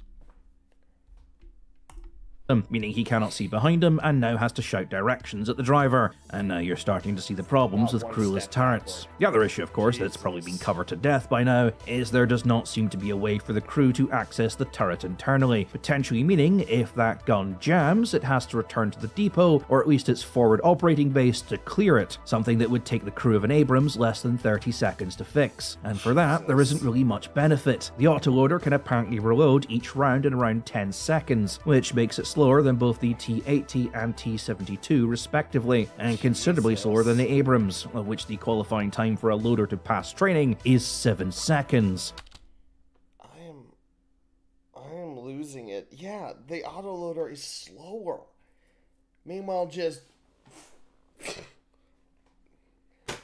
Meaning he cannot see behind him and now has to shout directions at the driver. And now you're starting to see the problems with crewless turrets. The other issue, of course, that's probably been covered to death by now, is there does not seem to be a way for the crew to access the turret internally, potentially meaning if that gun jams, it has to return to the depot, or at least its forward operating base to clear it, something that would take the crew of an Abrams less than 30 seconds to fix. And for that, there isn't really much benefit. The autoloader can apparently reload each round in around 10 seconds, which makes it slower than both the T-80 and T-72 respectively, and considerably slower than the Abrams, of which the qualifying time for a loader to pass training is 7 seconds. I am losing it. Yeah, the autoloader is slower. Meanwhile, just...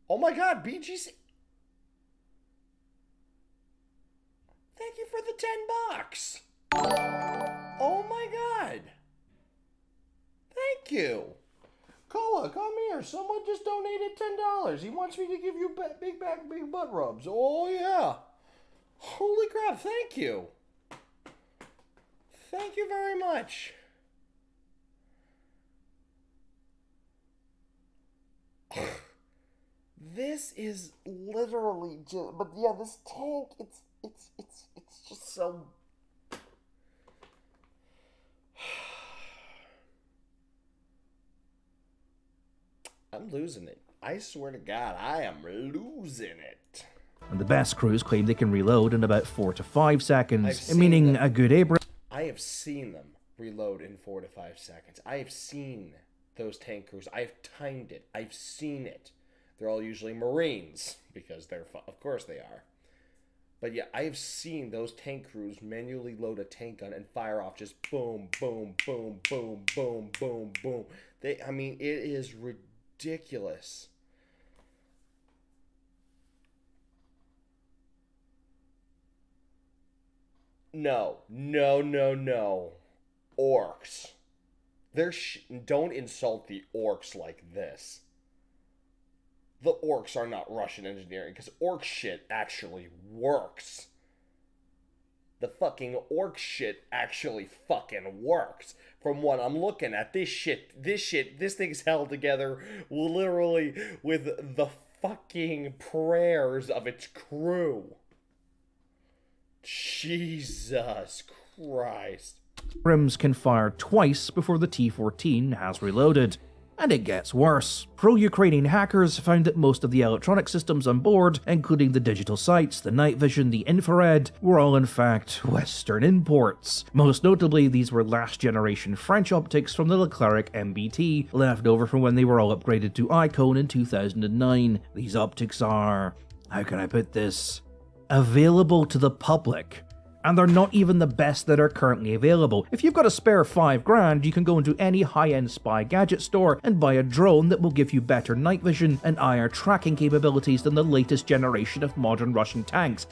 Oh my god, BGC. Thank you for the $10. Oh my god. Thank you. Koa, come here. Someone just donated $10. He wants me to give you big back, big butt rubs. Oh yeah. Holy crap, thank you. Thank you very much. This is literally just, but yeah, this tank, it's just so. I'm losing it. I swear to God, I am losing it. And the best crews claim they can reload in about 4 to 5 seconds, meaning a good Abrams. I have seen them reload in 4 to 5 seconds. I have seen those tank crews. I've timed it. I've seen it. They're all usually Marines, because they're, of course they are. But yeah, I have seen those tank crews manually load a tank gun and fire off just boom, boom, boom, boom, boom, boom, boom. I mean, it is ridiculous. No. Orcs. Don't insult the orcs like this. The orcs are not Russian engineering, because orc shit actually works. The fucking orc shit actually fucking works. From what I'm looking at, this thing's held together literally with the fucking prayers of its crew. Jesus Christ. Abrams can fire twice before the T-14 has reloaded. And it gets worse. Pro-Ukrainian hackers found that most of the electronic systems on board, including the digital sights, the night vision, the infrared, were all in fact Western imports. Most notably, these were last-generation French optics from the Leclerc MBT, left over from when they were all upgraded to Icon in 2009. These optics are, how can I put this, available to the public. And they're not even the best that are currently available. If you've got a spare $5,000, you can go into any high-end spy gadget store and buy a drone that will give you better night vision and IR tracking capabilities than the latest generation of modern Russian tanks.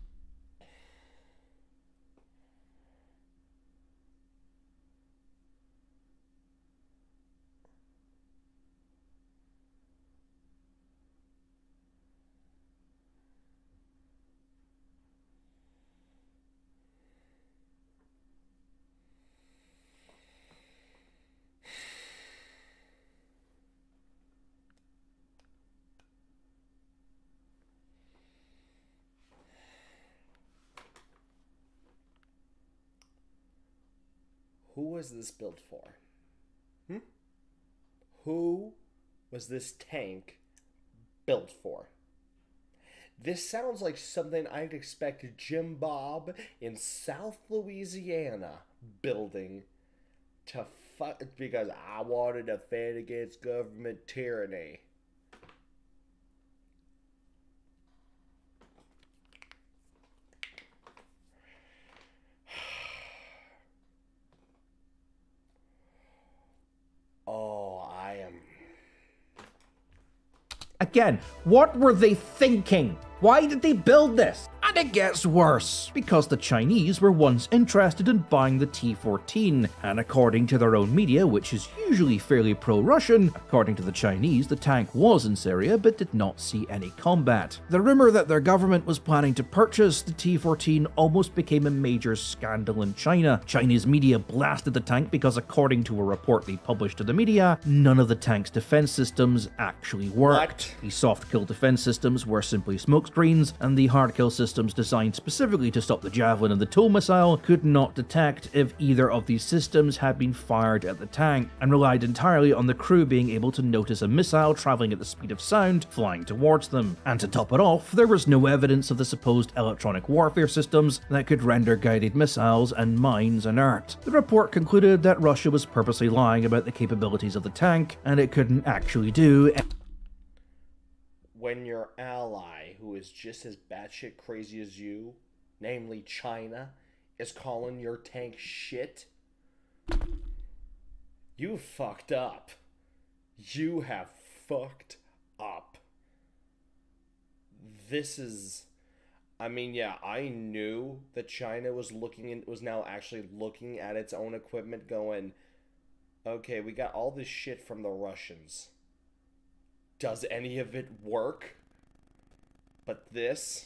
Who was this built for? Who was this tank built for? This sounds like something I'd expect Jim Bob in South Louisiana building to fight, because I wanted to fight against government tyranny. Again, what were they thinking? Why did they build this? And it gets worse, because the Chinese were once interested in buying the T-14, and according to their own media, which is usually fairly pro-Russian, according to the Chinese, the tank was in Syria but did not see any combat. The rumor that their government was planning to purchase the T-14 almost became a major scandal in China. Chinese media blasted the tank because, according to a report they published to the media, none of the tank's defense systems actually worked. The soft-kill defense systems were simply smokescreens, and the hard-kill systems designed specifically to stop the Javelin and the TOW missile could not detect if either of these systems had been fired at the tank, and relied entirely on the crew being able to notice a missile traveling at the speed of sound flying towards them. And to top it off, there was no evidence of the supposed electronic warfare systems that could render guided missiles and mines inert. The report concluded that Russia was purposely lying about the capabilities of the tank, and it couldn't actually do when your ally, who is just as batshit crazy as you, namely China, is calling your tank shit, you fucked up. You have fucked up. this is... I mean, yeah, I knew that China was now actually looking at its own equipment going, okay, we got all this shit from the Russians. Does any of it work? But this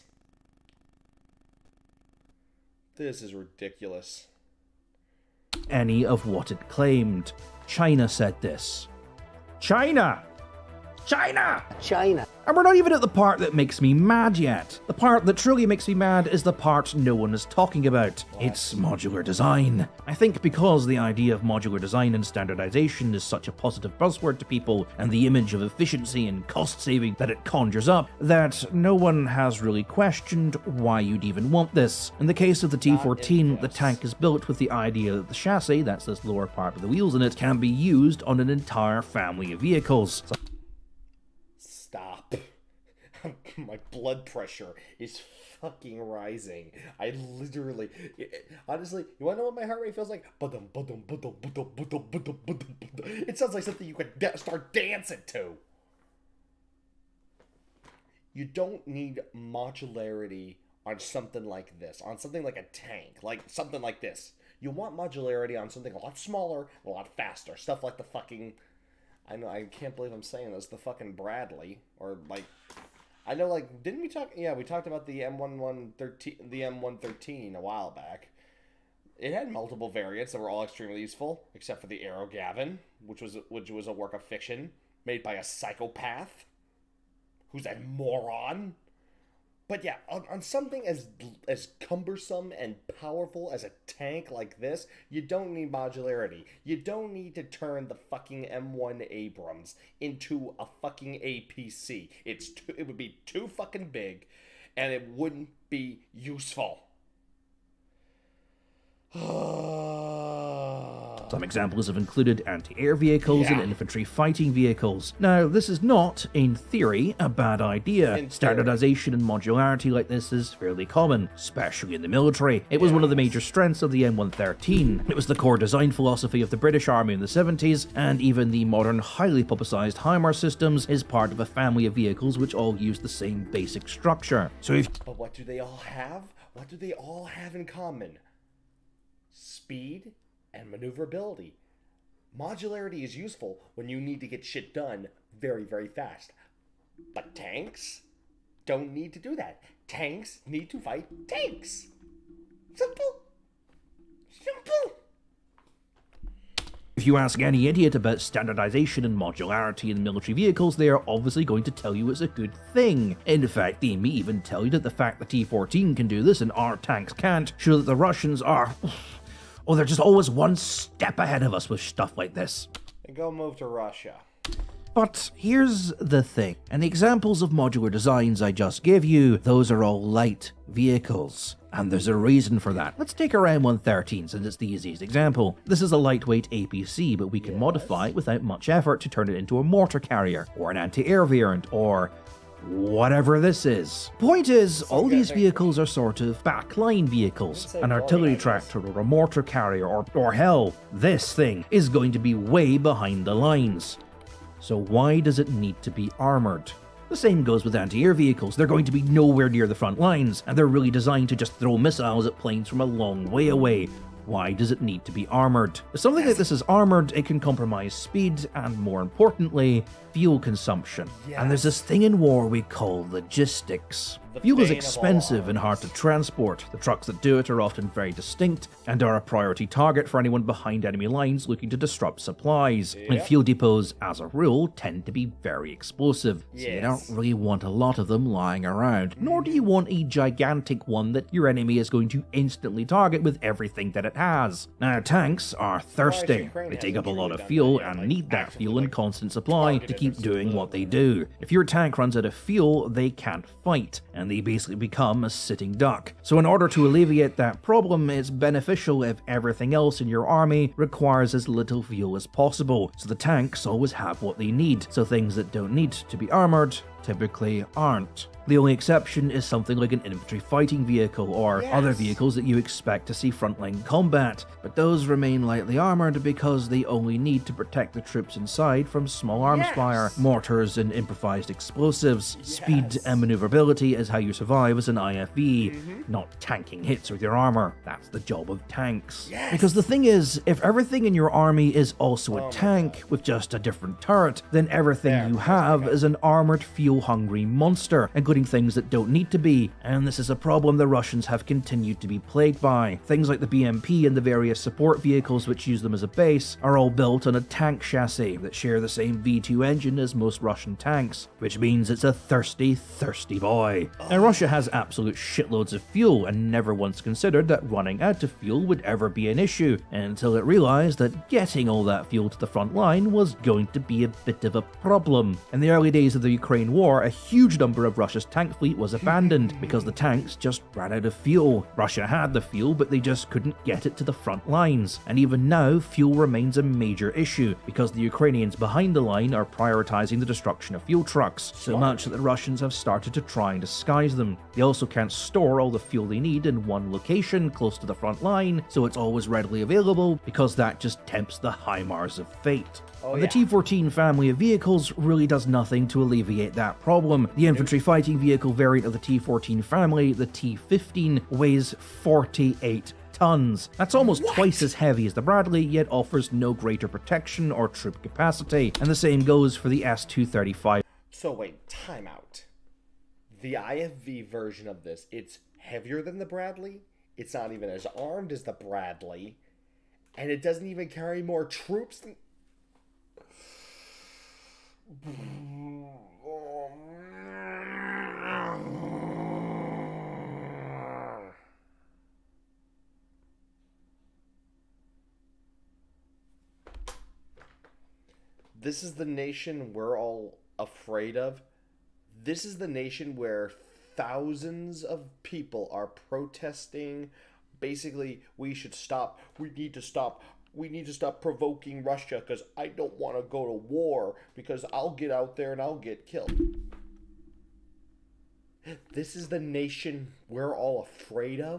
is ridiculous. Any of what it claimed. China said this. China! China! China. And we're not even at the part that makes me mad yet. The part that truly makes me mad is the part no one is talking about. It's modular design. I think because the idea of modular design and standardization is such a positive buzzword to people, and the image of efficiency and cost saving that it conjures up, that no one has really questioned why you'd even want this. In the case of the T-14, the tank is built with the idea that the chassis, that's this lower part with the wheels in it, can be used on an entire family of vehicles. Stop. My blood pressure is fucking rising. I literally... Honestly, you wanna know what my heart rate feels like? It sounds like something you could start dancing to. You don't need modularity on something like this. On something like a tank. Like something like this. You want modularity on something a lot smaller, a lot faster. Stuff like the fucking... I know, I can't believe I'm saying this. The fucking Bradley, or like, I know, like, didn't we talk? Yeah, we talked about the M113 a while back. It had multiple variants that were all extremely useful, except for the Aero Gavin, which was a work of fiction made by a psychopath who's a moron. But yeah, on something as cumbersome and powerful as a tank like this, you don't need modularity. You don't need to turn the fucking M1 Abrams into a fucking APC. It would be too fucking big, and it wouldn't be useful. Some examples have included anti-air vehicles and infantry fighting vehicles. Now, this is not, in theory, a bad idea. Standardization and modularity like this is fairly common, especially in the military. It was one of the major strengths of the M113. It was the core design philosophy of the British Army in the 70s, and even the modern, highly publicized HIMARS systems is part of a family of vehicles which all use the same basic structure. But what do they all have? What do they all have in common? Speed and maneuverability. Modularity is useful when you need to get shit done very, very fast. But tanks don't need to do that. Tanks need to fight tanks. Simple. Simple. If you ask any idiot about standardization and modularity in military vehicles, they are obviously going to tell you it's a good thing. In fact, they may even tell you that the fact the T-14 can do this and our tanks can't show that the Russians are... Oh, they're just always one step ahead of us with stuff like this. And go move to Russia. But here's the thing. And the examples of modular designs I just gave you, those are all light vehicles. And there's a reason for that. Let's take our M113 since it's the easiest example. This is a lightweight APC, but we can modify it without much effort to turn it into a mortar carrier, or an anti-air variant, or... whatever this is. Point is, all these vehicles are sort of backline vehicles. An artillery tractor or a mortar carrier or hell, this thing is going to be way behind the lines. So why does it need to be armored? The same goes with anti-air vehicles. They're going to be nowhere near the front lines, and they're really designed to just throw missiles at planes from a long way away. Why does it need to be armored? If something like this is armored, it can compromise speed and, more importantly, fuel consumption. And there's this thing in war we call logistics. Fuel is expensive and hard to transport. The trucks that do it are often very distinct and are a priority target for anyone behind enemy lines looking to disrupt supplies. And fuel depots, as a rule, tend to be very explosive, so you don't really want a lot of them lying around, nor do you want a gigantic one that your enemy is going to instantly target with everything that it has. Now, tanks are thirsty. They take up a lot of fuel and need that fuel in constant supply to keep doing what they do. If your tank runs out of fuel, they can't fight, and they basically become a sitting duck. So in order to alleviate that problem, it's beneficial if everything else in your army requires as little fuel as possible, so the tanks always have what they need, so things that don't need to be armored typically aren't. The only exception is something like an infantry fighting vehicle or other vehicles that you expect to see frontline combat, but those remain lightly armored because they only need to protect the troops inside from small arms fire, mortars and improvised explosives. Speed and maneuverability is how you survive as an IFV, not tanking hits with your armor. That's the job of tanks. Because the thing is, if everything in your army is also a tank with just a different turret, then everything you have is an armored, fuel-hungry monster, including things that don't need to be, and this is a problem the Russians have continued to be plagued by. Things like the BMP and the various support vehicles which use them as a base are all built on a tank chassis that share the same V2 engine as most Russian tanks, which means it's a thirsty, thirsty boy. And Russia has absolute shitloads of fuel and never once considered that running out of fuel would ever be an issue, until it realized that getting all that fuel to the front line was going to be a bit of a problem. In the early days of the Ukraine war, a huge number of Russia's tank fleet was abandoned because the tanks just ran out of fuel. Russia had the fuel, but they just couldn't get it to the front lines. And even now, fuel remains a major issue because the Ukrainians behind the line are prioritizing the destruction of fuel trucks, so much that the Russians have started to try and disguise them. They also can't store all the fuel they need in one location close to the front line, so it's always readily available because that just tempts the HIMARS of fate. The T-14 family of vehicles really does nothing to alleviate that problem. The infantry fighting vehicle variant of the T-14 family, the T-15, weighs 48 tons. That's almost twice as heavy as the Bradley, yet offers no greater protection or troop capacity, and the same goes for the S-235. So wait, time out. The IFV version of this, it's heavier than the Bradley, it's not even as armed as the Bradley, and it doesn't even carry more troops than... This is the nation we're all afraid of. This is the nation where thousands of people are protesting. Basically, we should stop. We need to stop provoking Russia because I don't want to go to war because I'll get out there and I'll get killed. This is the nation we're all afraid of.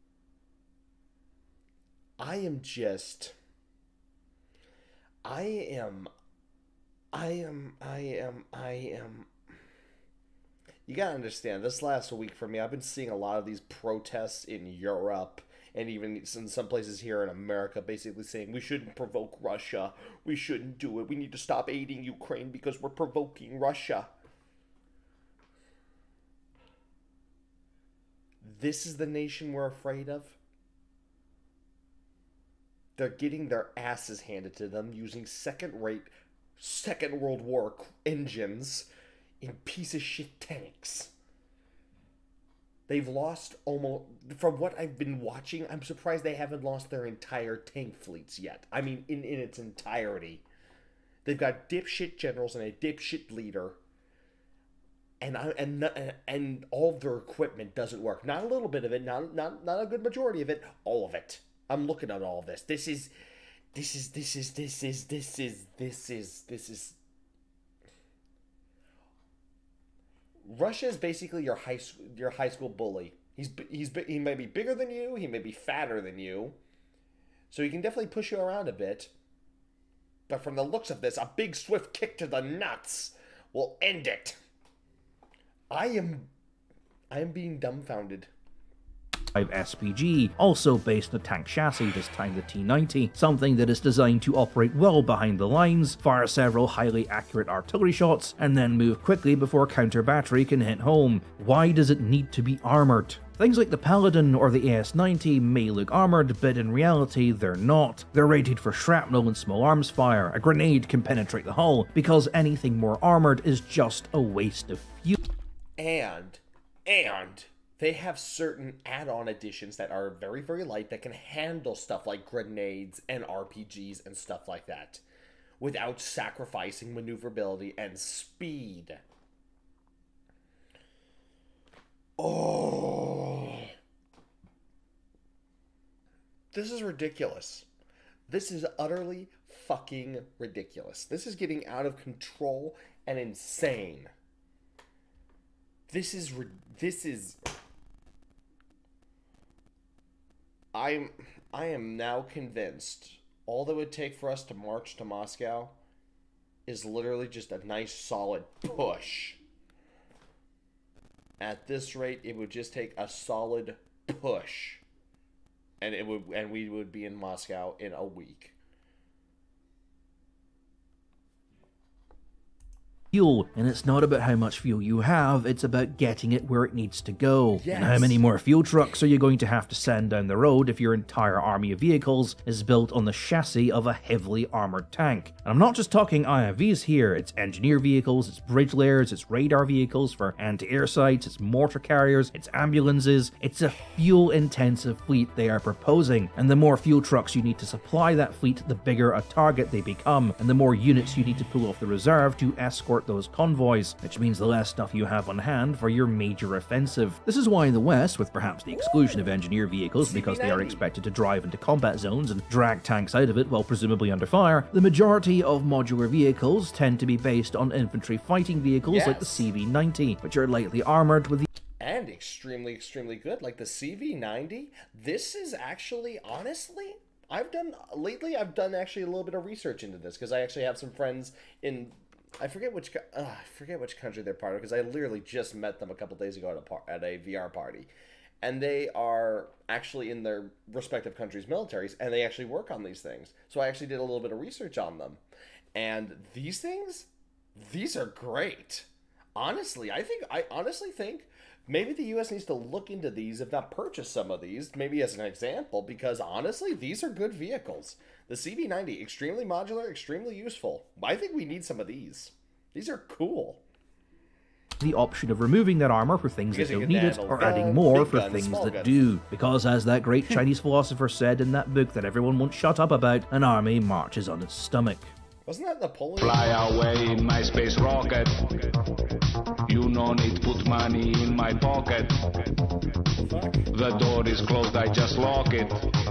You gotta understand, this last week for me, I've been seeing a lot of these protests in Europe and even in some places here in America basically saying we shouldn't provoke Russia, we shouldn't do it, we need to stop aiding Ukraine because we're provoking Russia. This is the nation we're afraid of. They're getting their asses handed to them using second-rate Second World War engines in piece of shit tanks. They've lost almost, from what I've been watching, I'm surprised they haven't lost their entire tank fleets yet. I mean, in its entirety. They've got dipshit generals and a dipshit leader. And all of their equipment doesn't work. Not a little bit of it, not a good majority of it, all of it. I'm looking at all of this. This is Russia is basically your high school bully. He may be bigger than you, he may be fatter than you, so he can definitely push you around a bit. But from the looks of this, a big swift kick to the nuts will end it. I am being dumbfounded. SPG, also based on a tank chassis, this time the T-90, something that is designed to operate well behind the lines, fire several highly accurate artillery shots, and then move quickly before counter battery can hit home. Why does it need to be armoured? Things like the Paladin or the AS-90 may look armoured, but in reality they're not. They're rated for shrapnel and small arms fire. A grenade can penetrate the hull, because anything more armoured is just a waste of fuel. And they have certain add-on additions that are very, very light that can handle stuff like grenades and RPGs and stuff like that without sacrificing maneuverability and speed. Oh. This is ridiculous. This is utterly fucking ridiculous. This is getting out of control and insane. This is I am now convinced all that would take for us to march to Moscow is literally just a nice solid push. At this rate, it would just take a solid push, and we would be in Moscow in a week. Fuel, and it's not about how much fuel you have, it's about getting it where it needs to go. Yes. And how many more fuel trucks are you going to have to send down the road if your entire army of vehicles is built on the chassis of a heavily armored tank? And I'm not just talking IFVs here, it's engineer vehicles, it's bridge layers, it's radar vehicles for anti-air sites, it's mortar carriers, it's ambulances. It's a fuel-intensive fleet they are proposing, and the more fuel trucks you need to supply that fleet, the bigger a target they become, and the more units you need to pull off the reserve to escort those convoys, which means the less stuff you have on hand for your major offensive. This is why in the West, with perhaps the exclusion of engineer vehicles because they are expected to drive into combat zones and drag tanks out of it while presumably under fire, the majority of modular vehicles tend to be based on infantry fighting vehicles like the CV-90, which are lightly armored with the and extremely good, like the CV-90. This is actually, honestly, I've done actually a little bit of research into this because I actually have some friends in I forget which country they're part of, because I literally just met them a couple days ago at a VR party, and they are actually in their respective countries' militaries, and they actually work on these things. So I actually did a little bit of research on them, and these are great. Honestly, I honestly think maybe the U.S. needs to look into these, if not purchase some of these, maybe as an example, because honestly, these are good vehicles. The CV-90, extremely modular, extremely useful. I think we need some of these. These are cool. The option of removing that armor for things that don't need it, or adding more for things that do. Because as that great Chinese philosopher said in that book that everyone won't shut up about, an army marches on its stomach. Wasn't that Napoleon? Fly away in my space rocket. You no need put money in my pocket. The door is closed, I just lock it.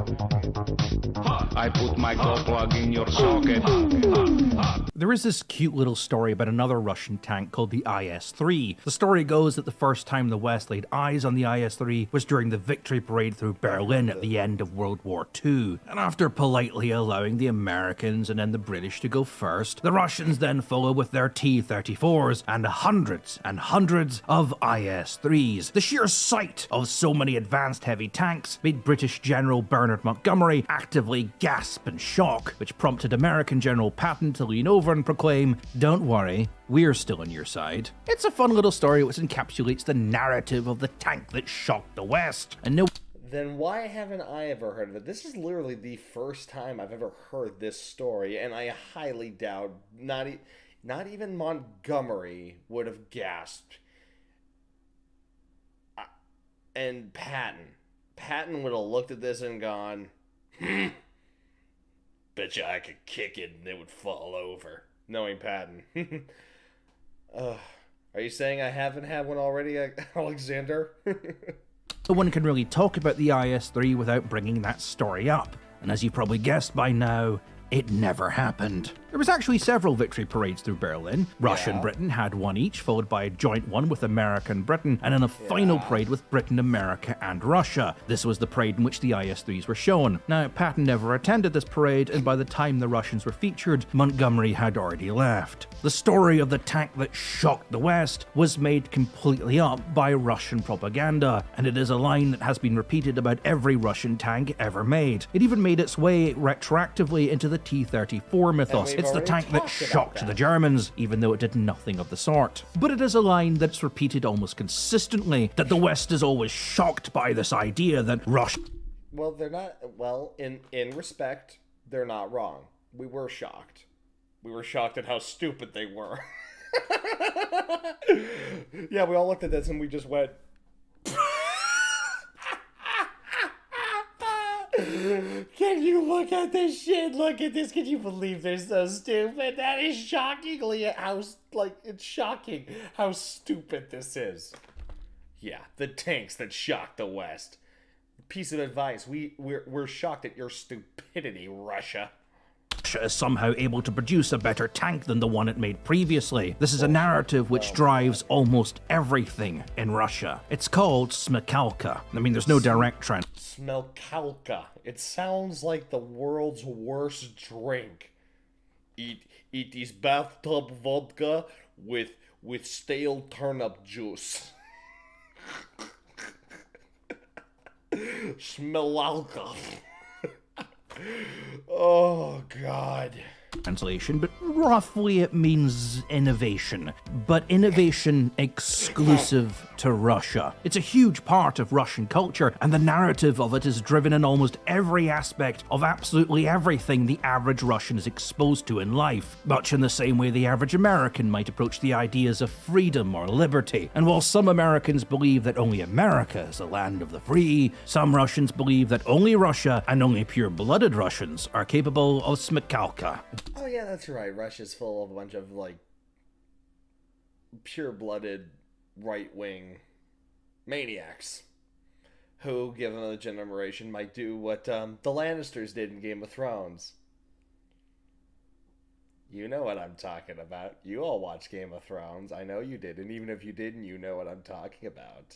I put my gold plug in your socket. There is this cute little story about another Russian tank called the IS-3. The story goes that the first time the West laid eyes on the IS-3 was during the victory parade through Berlin at the end of World War II. And after politely allowing the Americans and then the British to go first, the Russians then follow with their T-34s and hundreds of IS-3s. The sheer sight of so many advanced heavy tanks made British General Bernard Montgomery actively gasp and shock, which prompted American General Patton to lean over and proclaim, "Don't worry, we're still on your side." It's a fun little story which encapsulates the narrative of the tank that shocked the West. And no. Then why haven't I ever heard of it? This is literally the first time I've ever heard this story, and I highly doubt not even Montgomery would have gasped. And Patton would have looked at this and gone, "Bet you I could kick it and it would fall over." Knowing Patton. Are you saying I haven't had one already, Alexander? No one can really talk about the IS-3 without bringing that story up. And as you probably guessed by now, it never happened. There was actually several victory parades through Berlin. Russia and Britain had one each, followed by a joint one with America and Britain, and then a final parade with Britain, America, and Russia. This was the parade in which the IS-3s were shown. Now, Patton never attended this parade, and by the time the Russians were featured, Montgomery had already left. The story of the tank that shocked the West was made completely up by Russian propaganda, and it is a line that has been repeated about every Russian tank ever made. It even made its way retroactively into the T-34 mythos. It's the tank that shocked the Germans, even though it did nothing of the sort. But it is a line that's repeated almost consistently, that the West is always shocked by this idea that Russia... Well, they're not... Well, in respect, they're not wrong. We were shocked. We were shocked at how stupid they were. Yeah, we all looked at this and we just went... Can you look at this shit? Look at this. Can you believe they're so stupid? That is shockingly it's shocking how stupid this is. Yeah, the tanks that shocked the West. Piece of advice. We're shocked at your stupidity, Russia. Russia is somehow able to produce a better tank than the one it made previously. This is a narrative which drives almost everything in Russia. It's called smekhalka. I mean, there's no direct trend. Smekhalka. It sounds like the world's worst drink. It is bathtub vodka with stale turnip juice. Smekhalka. Oh, God. Translation, but roughly it means innovation. But innovation exclusive to Russia. It's a huge part of Russian culture, and the narrative of it is driven in almost every aspect of absolutely everything the average Russian is exposed to in life, much in the same way the average American might approach the ideas of freedom or liberty. And while some Americans believe that only America is the land of the free, some Russians believe that only Russia and only pure-blooded Russians are capable of smekhalka. Oh yeah, that's right. Russia's full of a bunch of, like, pure-blooded, right-wing maniacs who, given another generation, might do what the Lannisters did in Game of Thrones. You know what I'm talking about. You all watch Game of Thrones. I know you did, and even if you didn't, you know what I'm talking about.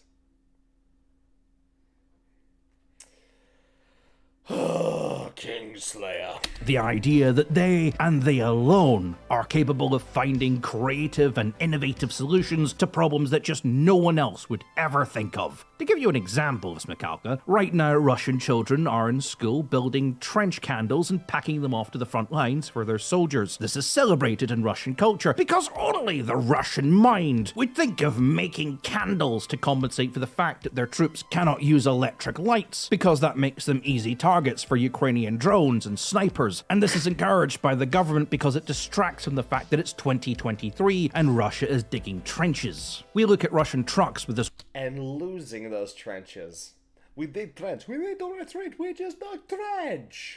Kingslayer. The idea that they, and they alone, are capable of finding creative and innovative solutions to problems that just no one else would ever think of. To give you an example of smekhalka, right now Russian children are in school building trench candles and packing them off to the front lines for their soldiers. This is celebrated in Russian culture because only the Russian mind would think of making candles to compensate for the fact that their troops cannot use electric lights, because that makes them easy targets for Ukrainian drones and snipers. And this is encouraged by the government because it distracts from the fact that it's 2023 and Russia is digging trenches. We look at Russian trucks with this and losing those trenches. We dig trench. We don't retreat. We just dug trench.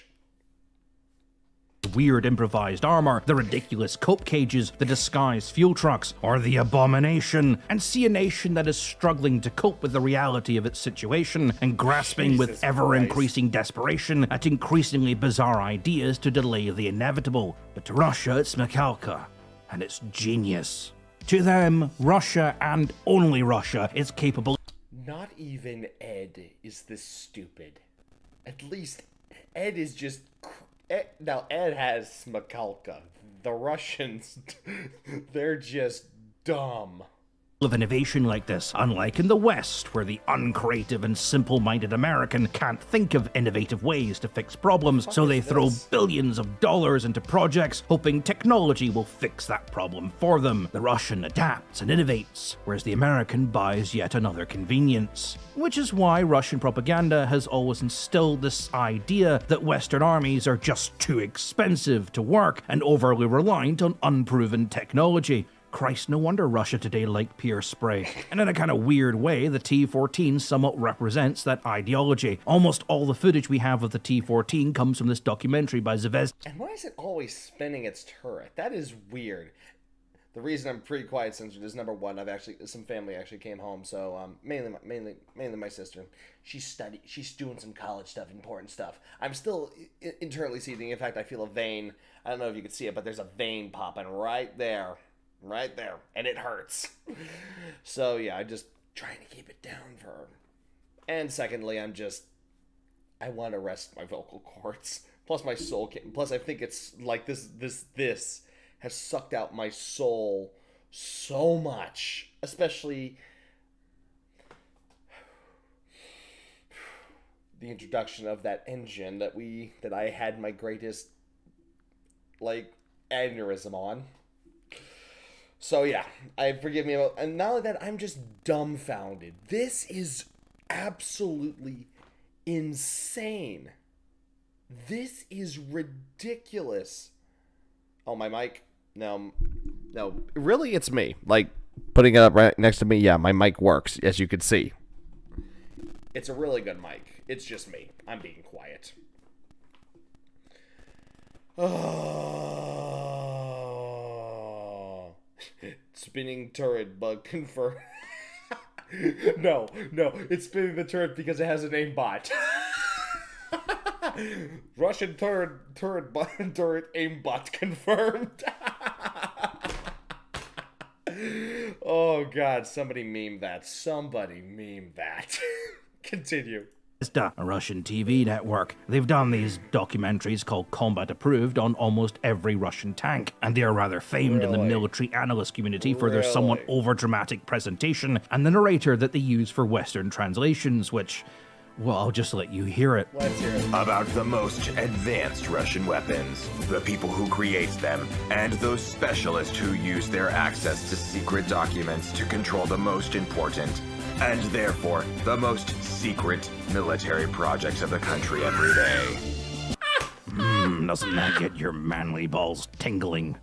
weird improvised armor, the ridiculous cope cages, the disguised fuel trucks, or the abomination, and see a nation that is struggling to cope with the reality of its situation and grasping with ever-increasing desperation at increasingly bizarre ideas to delay the inevitable. But to Russia, it's smekhalka, and it's genius. To them, Russia, and only Russia, is capable. Not even Ed is this stupid. At least Ed is just... Now, Ed has smekhalka. The Russians, they're just dumb. Of innovation like this, unlike in the West, where the uncreative and simple-minded American can't think of innovative ways to fix problems, so they throw billions of dollars into projects, hoping technology will fix that problem for them. The Russian adapts and innovates, whereas the American buys yet another convenience. Which is why Russian propaganda has always instilled this idea that Western armies are just too expensive to work and overly reliant on unproven technology. Christ, no wonder Russia today liked Pierce spray. And in a kind of weird way, the T-14 somewhat represents that ideology. Almost all the footage we have of the T-14 comes from this documentary by Zvezda. And why is it always spinning its turret? That is weird. The reason I'm pretty quiet censored is, number one, some family actually came home, so mainly my sister. She's doing some college stuff, important stuff. I'm still internally seething. In fact, I feel a vein. I don't know if you can see it, but there's a vein popping right there. Right there, and it hurts. So yeah, I'm just trying to keep it down for her. And secondly, I want to rest my vocal cords. Plus my soul plus I think it's like this has sucked out my soul so much, especially the introduction of that engine that I had my greatest aneurysm on. So yeah, forgive me about, and not only that, I'm just dumbfounded. This is absolutely insane. This is ridiculous. Oh, my mic? No, really, it's me. Like, putting it up right next to me, yeah, my mic works, as you can see. It's a really good mic. It's just me. I'm being quiet. Spinning turret bug confirmed. No, it's spinning the turret because it has an aimbot. Russian turret aimbot confirmed. Oh god, somebody meme that. Somebody meme that. Continue. A Russian TV network. They've done these documentaries called Combat Approved on almost every Russian tank, and they are rather famed in the military analyst community for their somewhat overdramatic presentation and the narrator that they use for Western translations, which, well, I'll just let you hear it. Let's hear it. About the most advanced Russian weapons, the people who create them, and those specialists who use their access to secret documents to control the most important, and therefore the most secret military projects of the country every day. Doesn't that get your manly balls tingling?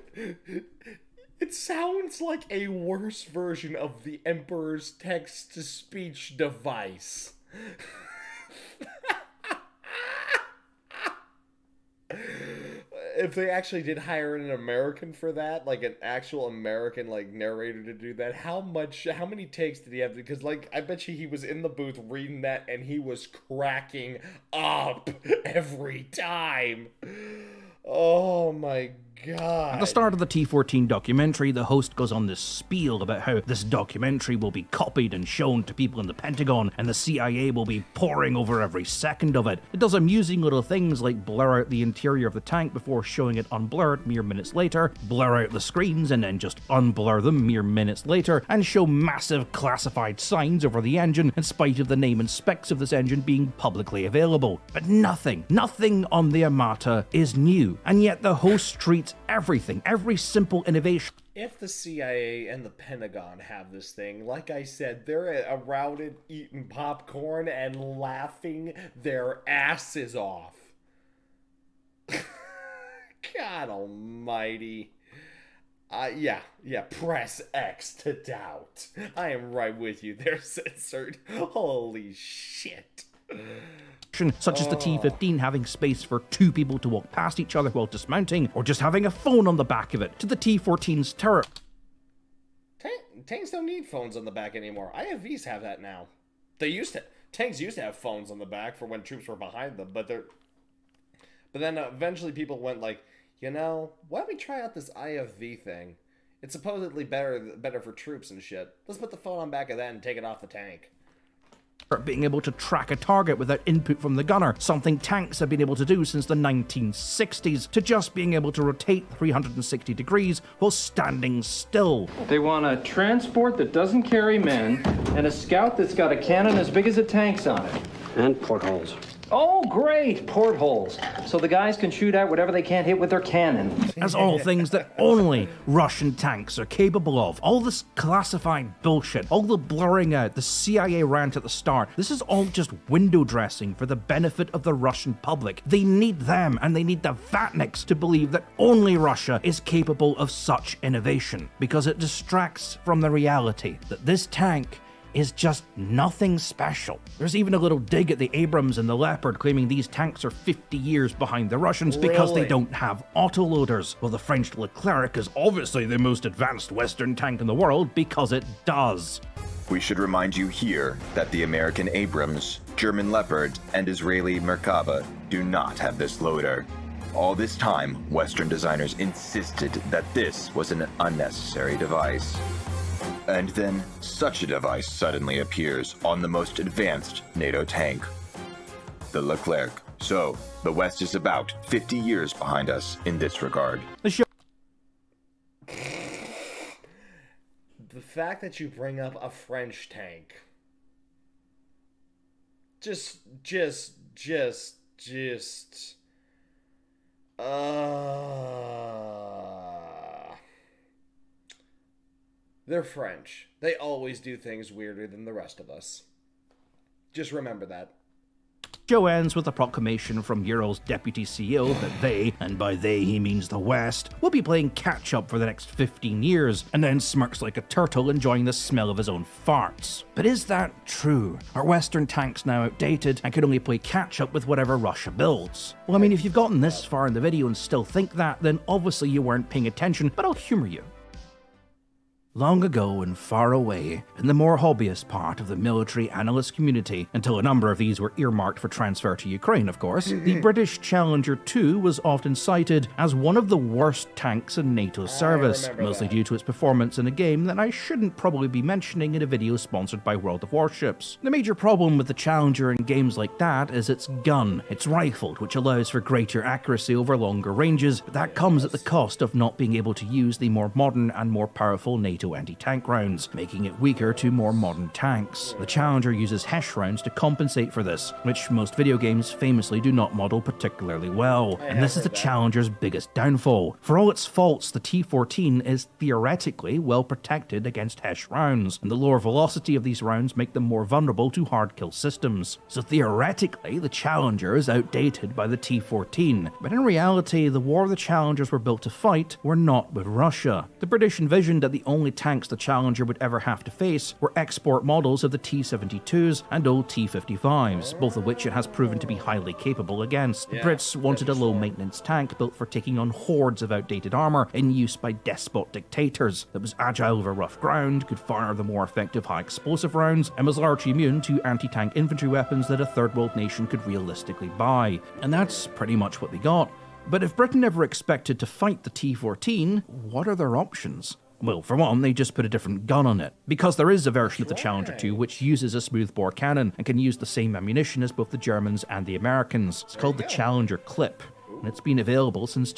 It sounds like a worse version of the Emperor's text-to-speech device. If they actually did hire an American for that, like an actual American like narrator to do that, how many takes did he have? Because like I bet you he was in the booth reading that and he was cracking up every time. Oh my god. At the start of the T-14 documentary, the host goes on this spiel about how this documentary will be copied and shown to people in the Pentagon, and the CIA will be poring over every second of it. It does amusing little things like blur out the interior of the tank before showing it unblurred mere minutes later, blur out the screens and then just unblur them mere minutes later, and show massive classified signs over the engine in spite of the name and specs of this engine being publicly available. But nothing on the Armata is new, and yet the host treats everything, every simple innovation. If the CIA and the Pentagon have this thing, like I said, they're around it eating popcorn and laughing their asses off. God almighty. Yeah, press X to doubt. I am right with you there, censored. Holy shit. Such as the T-15 having space for two people to walk past each other while dismounting, or just having a phone on the back of it, to the T-14's turret. Tanks don't need phones on the back anymore. IFVs have that now. Tanks used to have phones on the back for when troops were behind them, but then eventually people went like, you know, why don't we try out this IFV thing? It's supposedly better for troops and shit. Let's put the phone on back of that and take it off the tank. Being able to track a target without input from the gunner, something tanks have been able to do since the 1960s, to just being able to rotate 360 degrees while standing still. They want a transport that doesn't carry men, and a scout that's got a cannon as big as a tank's on it. And portholes. Oh, great! Portholes. So the guys can shoot out whatever they can't hit with their cannon. As all things that only Russian tanks are capable of. All this classified bullshit, all the blurring out, the CIA rant at the start, this is all just window dressing for the benefit of the Russian public. They need them, and they need the Vatniks to believe that only Russia is capable of such innovation, because it distracts from the reality that this tank is just nothing special. There's even a little dig at the Abrams and the Leopard claiming these tanks are 50 years behind the Russians because they don't have autoloaders. Well, the French Leclerc is obviously the most advanced Western tank in the world because it does. We should remind you here that the American Abrams, German Leopard, and Israeli Merkava do not have this loader. All this time, Western designers insisted that this was an unnecessary device. And then, such a device suddenly appears on the most advanced NATO tank, the Leclerc. So, the West is about 50 years behind us in this regard. The fact that you bring up a French tank, they're French. They always do things weirder than the rest of us. Just remember that. Show ends with a proclamation from Ural's deputy CEO that they, and by they he means the West, will be playing catch-up for the next 15 years, and then smirks like a turtle enjoying the smell of his own farts. But is that true? Are Western tanks now outdated and can only play catch-up with whatever Russia builds? Well, I mean, if you've gotten this far in the video and still think that, then obviously you weren't paying attention, but I'll humor you. Long ago and far away, in the more hobbyist part of the military analyst community, until a number of these were earmarked for transfer to Ukraine, of course, the British Challenger 2 was often cited as one of the worst tanks in NATO's service, mostly due to its performance in a game that I shouldn't probably be mentioning in a video sponsored by World of Warships. The major problem with the Challenger in games like that is its gun. It's rifled, which allows for greater accuracy over longer ranges, but that comes at the cost of not being able to use the more modern and more powerful NATO anti-tank rounds, making it weaker to more modern tanks. The Challenger uses HESH rounds to compensate for this, which most video games famously do not model particularly well, and this is the Challenger's biggest downfall. For all its faults, the T-14 is theoretically well protected against HESH rounds, and the lower velocity of these rounds make them more vulnerable to hard kill systems. So theoretically, the Challenger is outdated by the T-14, but in reality, the war the Challengers were built to fight were not with Russia. The British envisioned that the only tanks the Challenger would ever have to face were export models of the T-72s and old T-55s, both of which it has proven to be highly capable against. The Brits wanted a low-maintenance tank built for taking on hordes of outdated armour in use by despot dictators, that was agile over rough ground, could fire the more effective high-explosive rounds, and was largely immune to anti-tank infantry weapons that a third-world nation could realistically buy. And that's pretty much what they got. But if Britain ever expected to fight the T-14, what are their options? Well, for one, they just put a different gun on it, because there is a version of the Challenger 2 which uses a smoothbore cannon and can use the same ammunition as both the Germans and the Americans. It's called the Challenger Clip, and it's been available since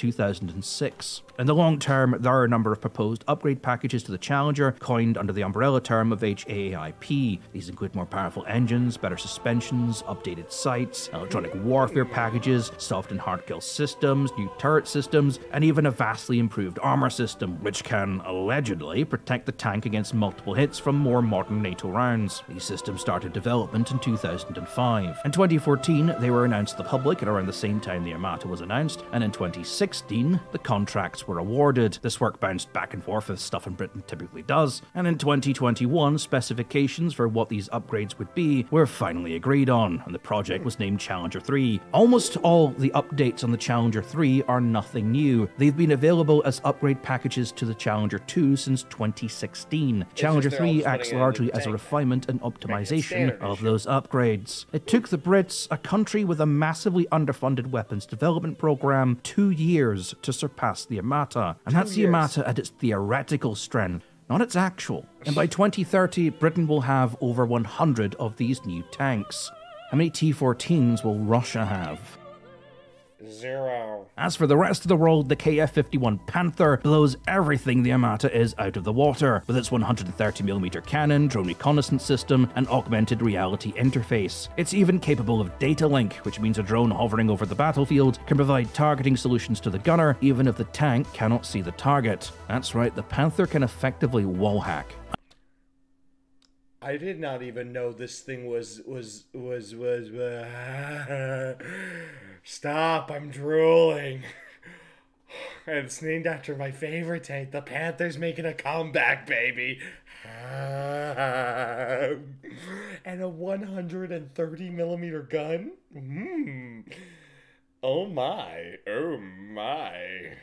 2006. In the long term, there are a number of proposed upgrade packages to the Challenger, coined under the umbrella term of HAAIP. These include more powerful engines, better suspensions, updated sights, electronic warfare packages, soft and hard kill systems, new turret systems, and even a vastly improved armor system, which can, allegedly, protect the tank against multiple hits from more modern NATO rounds. These systems started development in 2005. In 2014, they were announced to the public at around the same time the Armata was announced, and in 2016, the contracts were awarded. This work bounced back and forth as stuff in Britain typically does, and in 2021, specifications for what these upgrades would be were finally agreed on, and the project was named Challenger 3. Almost all the updates on the Challenger 3 are nothing new. They've been available as upgrade packages to the Challenger 2 since 2016. Challenger 3 acts largely as a refinement and optimization of those upgrades. It took the Brits, a country with a massively underfunded weapons development program, 2 years to surpass the Armata, and that's the Armata at its theoretical strength, not its actual. And by 2030, Britain will have over 100 of these new tanks. How many T-14s will Russia have? 0. As for the rest of the world, the KF-51 Panther blows everything the Armata is out of the water, with its 130mm cannon, drone reconnaissance system, and augmented reality interface. It's even capable of data link, which means a drone hovering over the battlefield can provide targeting solutions to the gunner, even if the tank cannot see the target. That's right, the Panther can effectively wallhack. I did not even know this thing was Stop, I'm drooling. And it's named after my favorite tank. The Panther's making a comeback, baby. And a 130mm gun? Oh my. Oh my.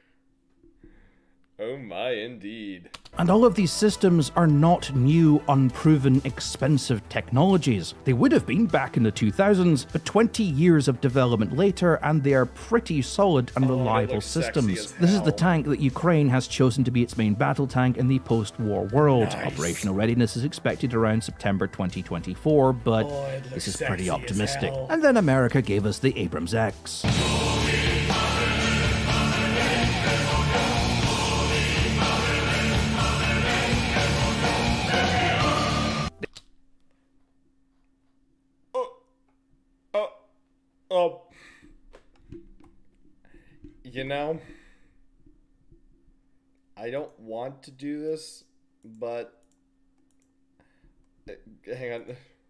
Oh my, indeed. And all of these systems are not new, unproven, expensive technologies. They would have been back in the 2000s, but 20 years of development later, and they are pretty solid and reliable systems. This is the tank that Ukraine has chosen to be its main battle tank in the post-war world. Nice. Operational readiness is expected around September 2024, but this is pretty optimistic. And then America gave us the Abrams X. You know, I don't want to do this, but hang on.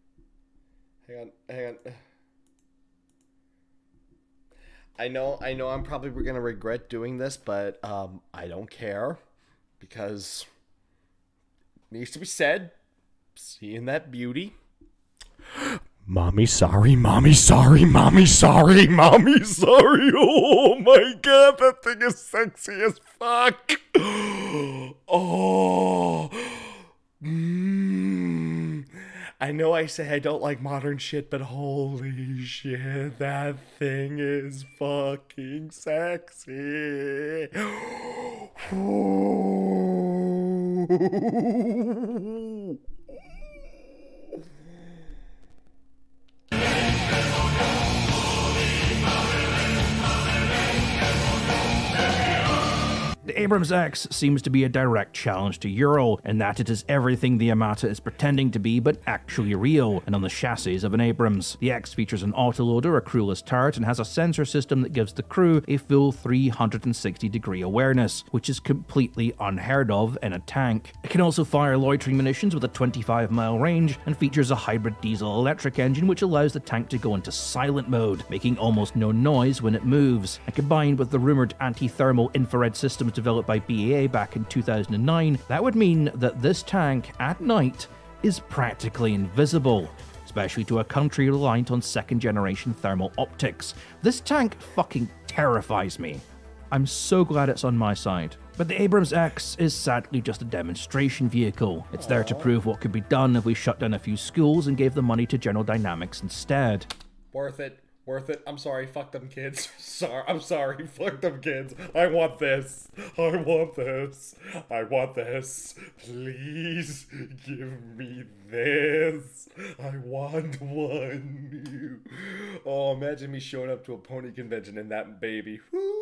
I know I'm probably gonna regret doing this, but I don't care, because it needs to be said. Seeing that beauty. Mommy sorry, mommy sorry, mommy sorry, mommy sorry. Oh my god, that thing is sexy as fuck. Oh. I know I say I don't like modern shit, but holy shit, that thing is fucking sexy. The Abrams X seems to be a direct challenge to Ural, in that it is everything the Armata is pretending to be but actually real, and on the chassis of an Abrams. The X features an autoloader, a crewless turret, and has a sensor system that gives the crew a full 360-degree awareness, which is completely unheard of in a tank. It can also fire loitering munitions with a 25-mile range, and features a hybrid diesel-electric engine which allows the tank to go into silent mode, making almost no noise when it moves. And combined with the rumoured anti-thermal infrared systems developed by BAA back in 2009, that would mean that this tank, at night, is practically invisible, especially to a country reliant on second-generation thermal optics. This tank fucking terrifies me. I'm so glad it's on my side. But the Abrams X is sadly just a demonstration vehicle. It's there to prove what could be done if we shut down a few schools and gave the money to General Dynamics instead. Worth it. Worth it. I'm sorry. Fuck them kids. I'm sorry. Fuck them kids. I want this. I want this. I want this. Please give me this. I want one. Oh, imagine me showing up to a pony convention in that baby.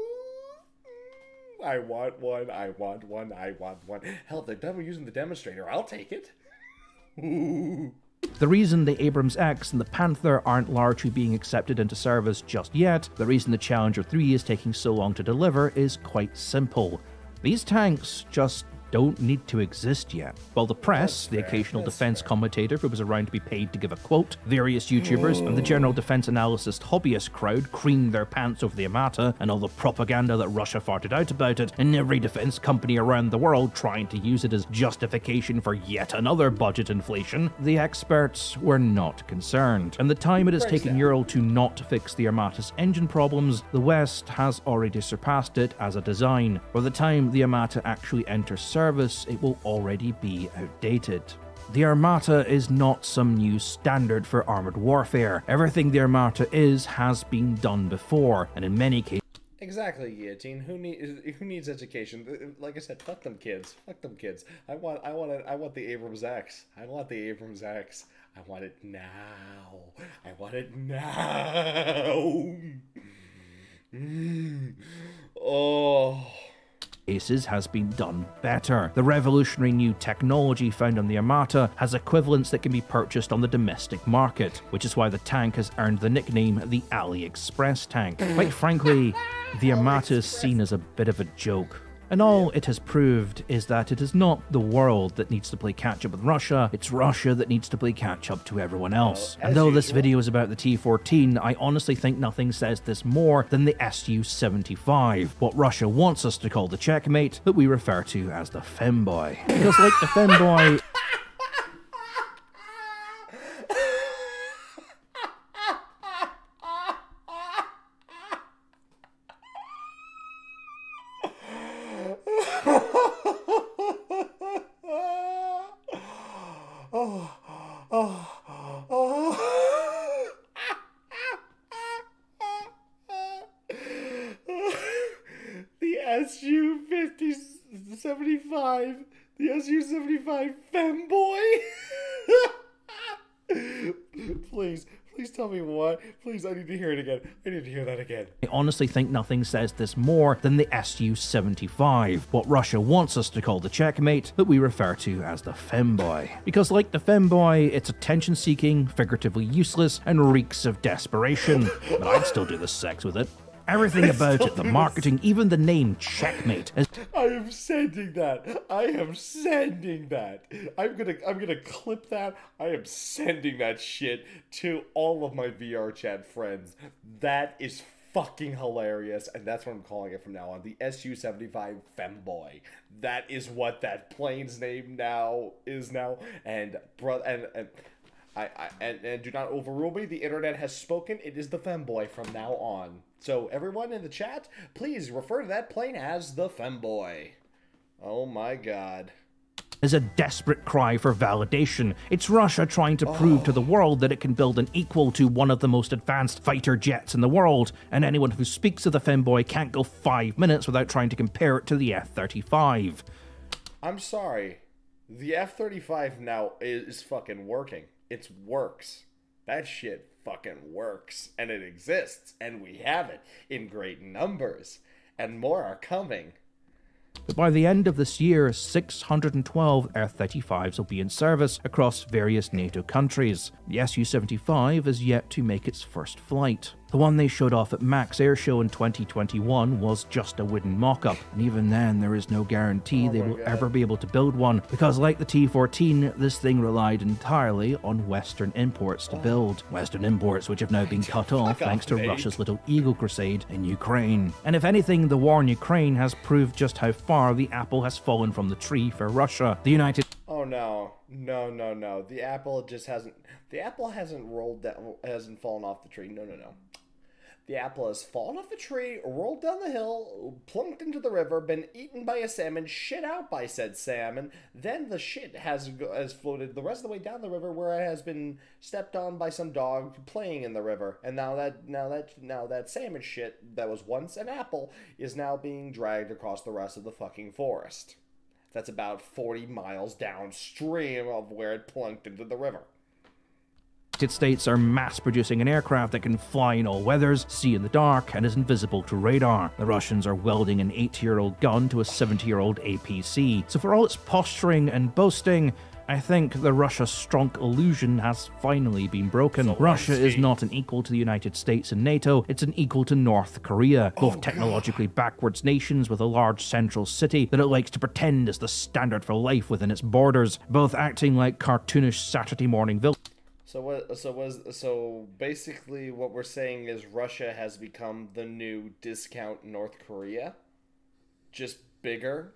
I want one. I want one. I want one. Hell, if they're done using the demonstrator, I'll take it. Ooh. The reason the Abrams X and the Panther aren't largely being accepted into service just yet, the reason the Challenger 3 is taking so long to deliver, is quite simple. These tanks just don't need to exist yet. While the press, the occasional defense commentator who was around to be paid to give a quote, various YouTubers, and the general defense analyst hobbyist crowd creamed their pants over the Armata and all the propaganda that Russia farted out about it, and every defense company around the world trying to use it as justification for yet another budget inflation, the experts were not concerned. And the time it has taken Ural to not fix the Armata's engine problems, the West has already surpassed it as a design. By the time the Armata actually enters service, it will already be outdated. The Armata is not some new standard for armored warfare. Everything the Armata is has been done before, and in many cases. Exactly, Guillotine. Who needs education? Like I said, fuck them kids. Fuck them kids. I want the Abrams X. I want the Abrams X. I want it now. I want it now. Oh. Cases has been done better. The revolutionary new technology found on the Armata has equivalents that can be purchased on the domestic market, which is why the tank has earned the nickname the AliExpress tank. Quite frankly, the Armata is seen as a bit of a joke. And all it has proved is that it is not the world that needs to play catch-up with Russia, it's Russia that needs to play catch-up to everyone else. And though this video is about the T-14, I honestly think nothing says this more than the Su-75, what Russia wants us to call the checkmate, that we refer to as the femboy. Because like the femboy... The Su-75 femboy. Please tell me what. Please, I need to hear it again. I need to hear that again. I honestly think nothing says this more than the Su-75, what Russia wants us to call the checkmate, that we refer to as the femboy. Because like the femboy, it's attention-seeking, figuratively useless, and reeks of desperation. But I'd still do the sex with it. Everything about it, the marketing, even the name Checkmate. I am sending that. I am sending that. I'm gonna clip that. I am sending that shit to all of my VR chat friends. That is fucking hilarious, and that's what I'm calling it from now on. The Su-75 femboy. That is what that plane's name now is now. And and do not overrule me. The internet has spoken. It is the femboy from now on. So everyone in the chat, please refer to that plane as the femboy. Oh my god. Is a desperate cry for validation. It's Russia trying to prove to the world that it can build an equal to one of the most advanced fighter jets in the world, and anyone who speaks of the femboy can't go 5 minutes without trying to compare it to the F-35. I'm sorry. The F-35 now is fucking working. It works. That shit fucking works. And it exists. And we have it in great numbers. And more are coming. But by the end of this year, 612 F-35s will be in service across various NATO countries. The Su-75 is yet to make its first flight. The one they showed off at Max Air Show in 2021 was just a wooden mock-up, and even then there is no guarantee they will ever be able to build one, because like the T-14, this thing relied entirely on Western imports to build. Western imports which have now been cut off thanks to Russia's little Eagle crusade in Ukraine. And if anything, the war in Ukraine has proved just how far the apple has fallen from the tree for Russia. The United... Oh no. No. The apple just hasn't... The apple hasn't rolled down... hasn't fallen off the tree. No. The apple has fallen off the tree, rolled down the hill, plunked into the river, been eaten by a salmon, shit out by said salmon. Then the shit has floated the rest of the way down the river, where it has been stepped on by some dog playing in the river. And now that salmon shit that was once an apple is now being dragged across the rest of the fucking forest. That's about 40 miles downstream of where it plunked into the river. United States are mass-producing an aircraft that can fly in all weathers, see in the dark, and is invisible to radar. The Russians are welding an 80-year-old gun to a 70-year-old APC. So for all its posturing and boasting, I think the Russia-Strunk illusion has finally been broken. Russia is not an equal to the United States and NATO, it's an equal to North Korea, both technologically backwards nations with a large central city that it likes to pretend is the standard for life within its borders, both acting like cartoonish Saturday morning villains. So basically what we're saying is Russia has become the new discount North Korea? Just bigger?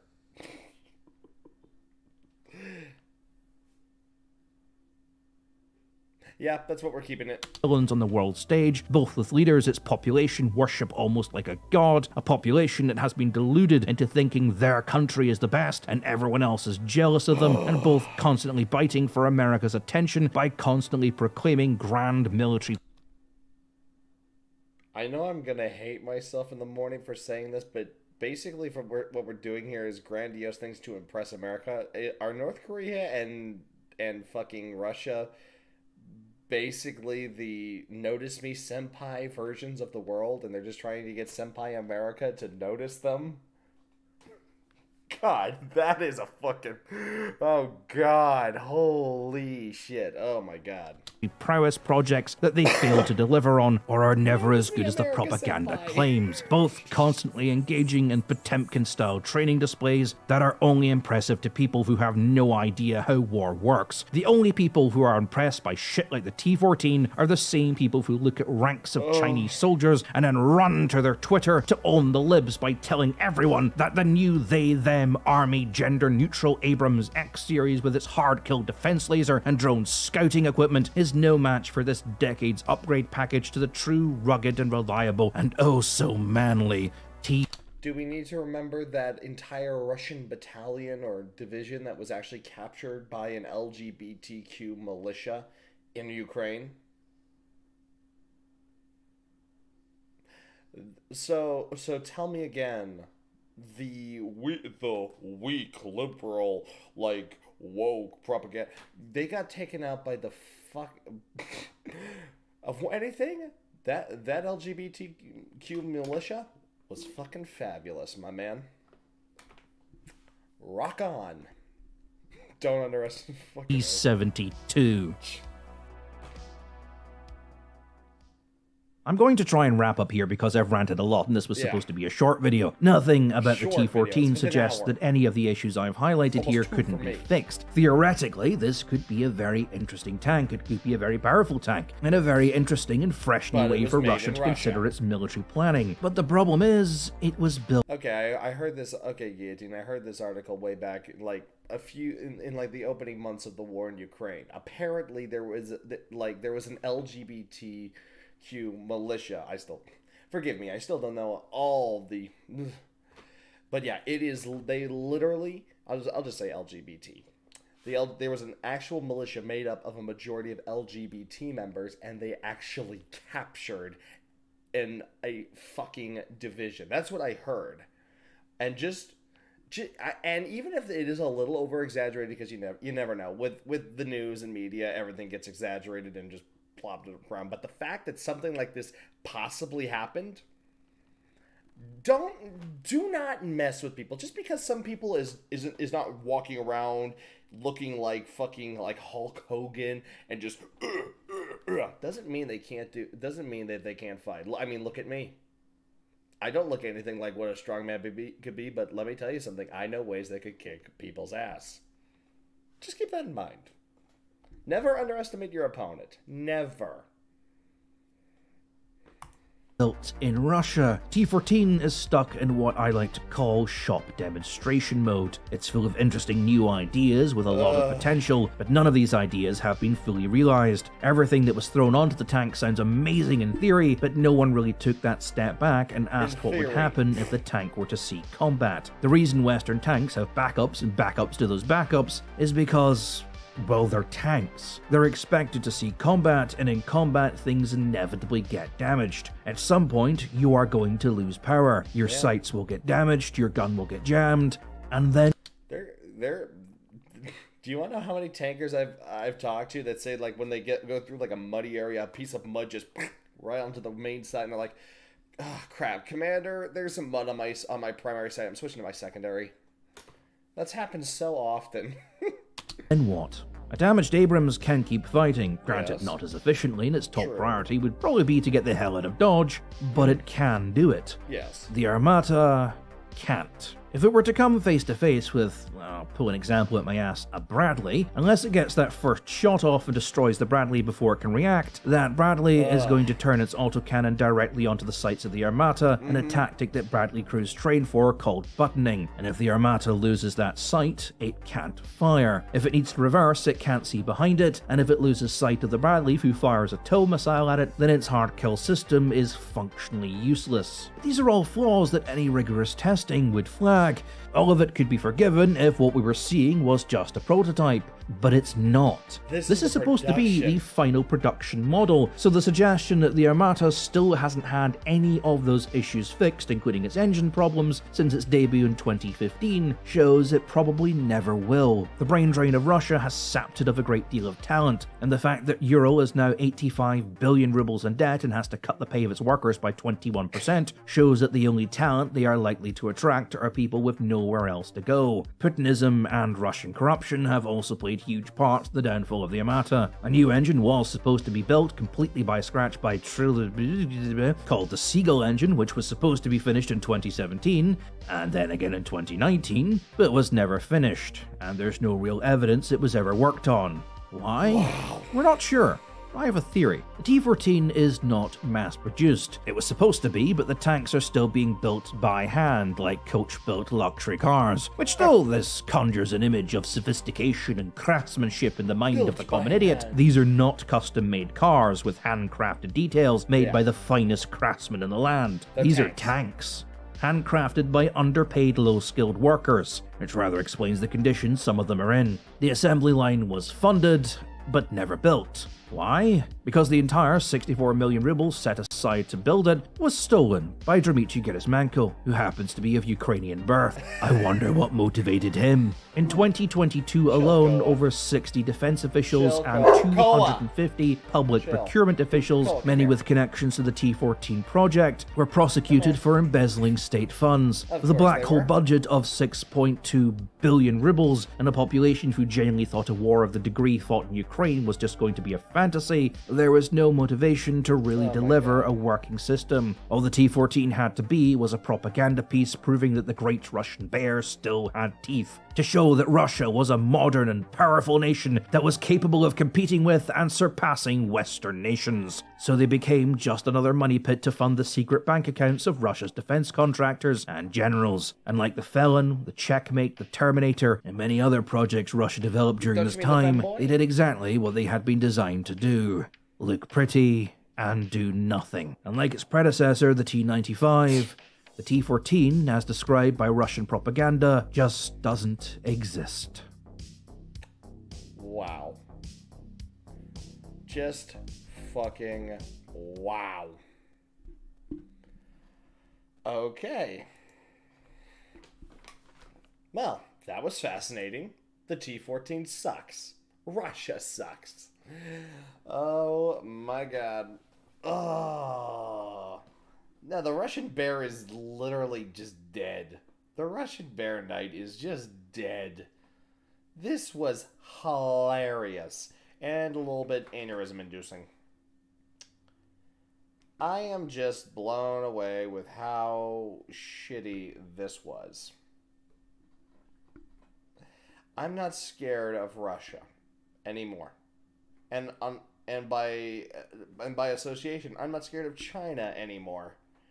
Yeah, that's what we're keeping it. Villains on the world stage, both with leaders its population worship almost like a god, a population that has been deluded into thinking their country is the best and everyone else is jealous of them, and both constantly biting for America's attention by constantly proclaiming grand military. I know I'm gonna hate myself in the morning for saying this, but basically what we're doing here is grandiose things to impress America. Are North Korea and fucking Russia basically the notice me senpai versions of the world, and they're just trying to get senpai America to notice them? God, that is a fucking... Oh, God. Holy shit. Oh, my God. Prowess projects that they fail to deliver on or are never as good as the propaganda claims, both constantly engaging in Potemkin-style training displays that are only impressive to people who have no idea how war works. The only people who are impressed by shit like the T-14 are the same people who look at ranks of Chinese soldiers and then run to their Twitter to own the libs by telling everyone that the new they-them Army gender-neutral Abrams X series with its hard-kill defense laser and drone scouting equipment is no match for this decade's upgrade package to the true, rugged, and reliable, and oh so manly T. Do we need to remember that entire Russian battalion or division that was actually captured by an LGBTQ militia in Ukraine? So tell me again, the weak liberal, like, woke propaganda, they got taken out by the fuck of anything? That LGBTQ militia was fucking fabulous, my man. Rock on. Don't underestimate fucking E-72. I'm going to try and wrap up here because I've ranted a lot and this was supposed to be a short video. Nothing about the T-14 suggests that any of the issues I've highlighted here couldn't be fixed. Theoretically, this could be a very interesting tank, it could be a very powerful tank, and a very interesting and fresh new way for Russia to consider its military planning. But the problem is, it was built... Okay, I heard this, Guillotine, I heard this article way back, like, a few, in like the opening months of the war in Ukraine. Apparently there was an LGBTQ militia. Forgive me, I still don't know all the But yeah, it is. They literally. I'll just say LGBT. There was an actual militia made up of a majority of LGBT members, and they actually captured in a fucking division. That's what I heard. And and even if it is a little over exaggerated, because you never know with the news and media, everything gets exaggerated and just plopped around. But the fact that something like this possibly happened, do not mess with people just because some people is not walking around looking like fucking like Hulk Hogan and just doesn't mean they can't doesn't mean that they can't fight. I mean, look at me. I don't look anything like what a strong man could be, but let me tell you something. I know ways that could kick people's ass. Just keep that in mind. Never underestimate your opponent. Never. Built in Russia, T-14 is stuck in what I like to call shop demonstration mode. It's full of interesting new ideas with a lot of potential, but none of these ideas have been fully realized. Everything that was thrown onto the tank sounds amazing in theory, but no one really took that step back and asked what would happen if the tank were to see combat. The reason Western tanks have backups and backups to those backups is because, well, they're tanks. They're expected to see combat, and in combat, things inevitably get damaged. At some point, you are going to lose power. Your sights will get damaged, your gun will get jammed, and then... Do you want to know how many tankers I've talked to that say, like, when they go through, like, a muddy area, a piece of mud just right onto the main side, and they're like, oh, crap, Commander, there's some mud on my primary side. I'm switching to my secondary. That's happened so often. And what? A damaged Abrams can keep fighting, granted not as efficiently, and its top priority would probably be to get the hell out of Dodge, but it can do it. Yes. The Armata can't. If it were to come face to face with, I'll pull an example at my ass, a Bradley, unless it gets that first shot off and destroys the Bradley before it can react, that Bradley is going to turn its autocannon directly onto the sights of the Armata, in a tactic that Bradley crews train for called buttoning. And if the Armata loses that sight, it can't fire. If it needs to reverse, it can't see behind it, and if it loses sight of the Bradley who fires a tow missile at it, then its hard kill system is functionally useless. These are all flaws that any rigorous testing would flag. All of it could be forgiven if what we were seeing was just a prototype, but it's not. This is supposed to be the final production model, so the suggestion that the Armata still hasn't had any of those issues fixed, including its engine problems, since its debut in 2015, shows it probably never will. The brain drain of Russia has sapped it of a great deal of talent, and the fact that Ural is now 85 billion rubles in debt and has to cut the pay of its workers by 21% shows that the only talent they are likely to attract are people with nowhere else to go. Putinism and Russian corruption have also played huge parts in the downfall of the Armata. A new engine was supposed to be built completely by scratch by called the Seagull engine, which was supposed to be finished in 2017, and then again in 2019, but was never finished, and there's no real evidence it was ever worked on. Why? Wow. We're not sure. I have a theory. The T-14 is not mass-produced. It was supposed to be, but the tanks are still being built by hand, like coach-built luxury cars, which still this conjures an image of sophistication and craftsmanship in the mind of the common idiot. These are not custom-made cars with handcrafted details made by the finest craftsmen in the land. These are tanks. Handcrafted by underpaid low-skilled workers, which rather explains the conditions some of them are in. The assembly line was funded, but never built. Why? Because the entire 64 million rubles set aside to build it was stolen by Dmitry Geresmenko, who happens to be of Ukrainian birth. I wonder what motivated him. In 2022 alone, over 60 defense officials and 250 public procurement officials, many with connections to the T-14 project, were prosecuted for embezzling state funds. With a black hole budget of 6.2 billion rubles and a population who genuinely thought a war of the degree fought in Ukraine was just going to be a fantasy, there was no motivation to really deliver a working system. All the T-14 had to be was a propaganda piece proving that the great Russian bear still had teeth, to show that Russia was a modern and powerful nation that was capable of competing with and surpassing Western nations. So they became just another money pit to fund the secret bank accounts of Russia's defense contractors and generals. And like the Felon, the Checkmate, the Terminator, and many other projects Russia developed during this time, they did exactly what they had been designed to do: look pretty and do nothing. And like its predecessor, the T-95, The T-14, as described by Russian propaganda, just doesn't exist. Wow. Just fucking wow. Okay. Well, that was fascinating. The T-14 sucks. Russia sucks. Oh my god. Oh. No, the Russian bear is literally just dead. The Russian bear knight is just dead. This was hilarious and a little bit aneurysm inducing. I am just blown away with how shitty this was. I'm not scared of Russia anymore. And by association, I'm not scared of China anymore.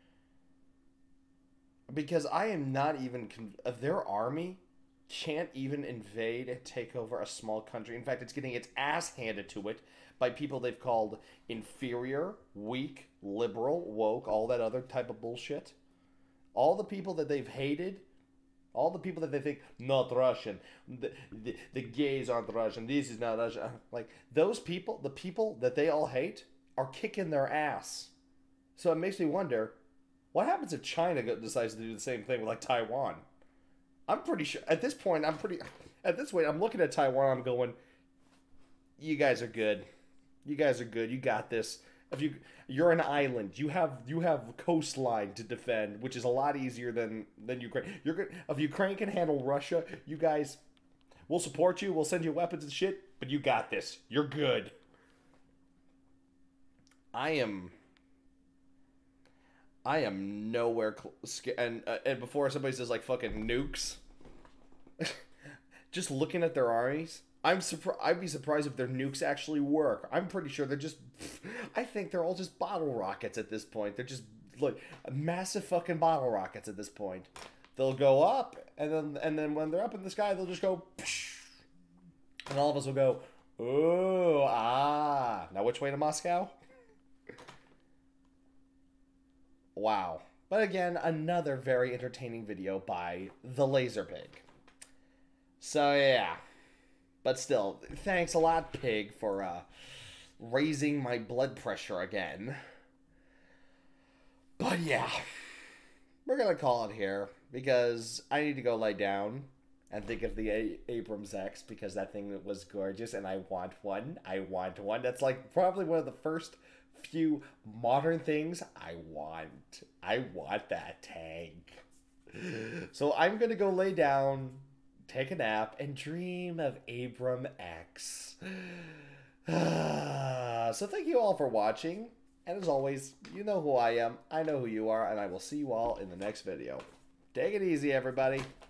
Because I am not even... their army can't even invade and take over a small country. In fact, it's getting its ass handed to it by people they've called inferior, weak, liberal, woke, all that other type of bullshit. All the people that they've hated, all the people that they think, not Russian, the gays aren't Russian, this is not Russian. Like, those people, the people that they all hate, are kicking their ass. So it makes me wonder, what happens if China decides to do the same thing with, like, Taiwan? I'm pretty sure, at this point, I'm looking at Taiwan, I'm going, you guys are good. You guys are good. You got this. If you're an island, you have coastline to defend, which is a lot easier than Ukraine. You're good. If Ukraine can handle Russia, you guys, we'll support you. We'll send you weapons and shit, but you got this. You're good. I am nowhere and before somebody says like fucking nukes, just looking at their armies, I'd be surprised if their nukes actually work. I'm pretty sure they're just, I think they're all just bottle rockets at this point. They're just like massive fucking bottle rockets at this point. They'll go up, and then when they're up in the sky, they'll just go, and all of us will go, oh, ah. Now which way to Moscow? Wow. But again, another very entertaining video by the Lazerpig. So yeah. But still, thanks a lot, Pig, for raising my blood pressure again. But yeah, we're going to call it here because I need to go lay down and think of the Abrams X because that thing was gorgeous and I want one. I want one. That's like probably one of the first few modern things I want. I want that tank. So I'm going to go lay down, take a nap, and dream of Abram X. So thank you all for watching. And as always, you know who I am, I know who you are, and I will see you all in the next video. Take it easy, everybody.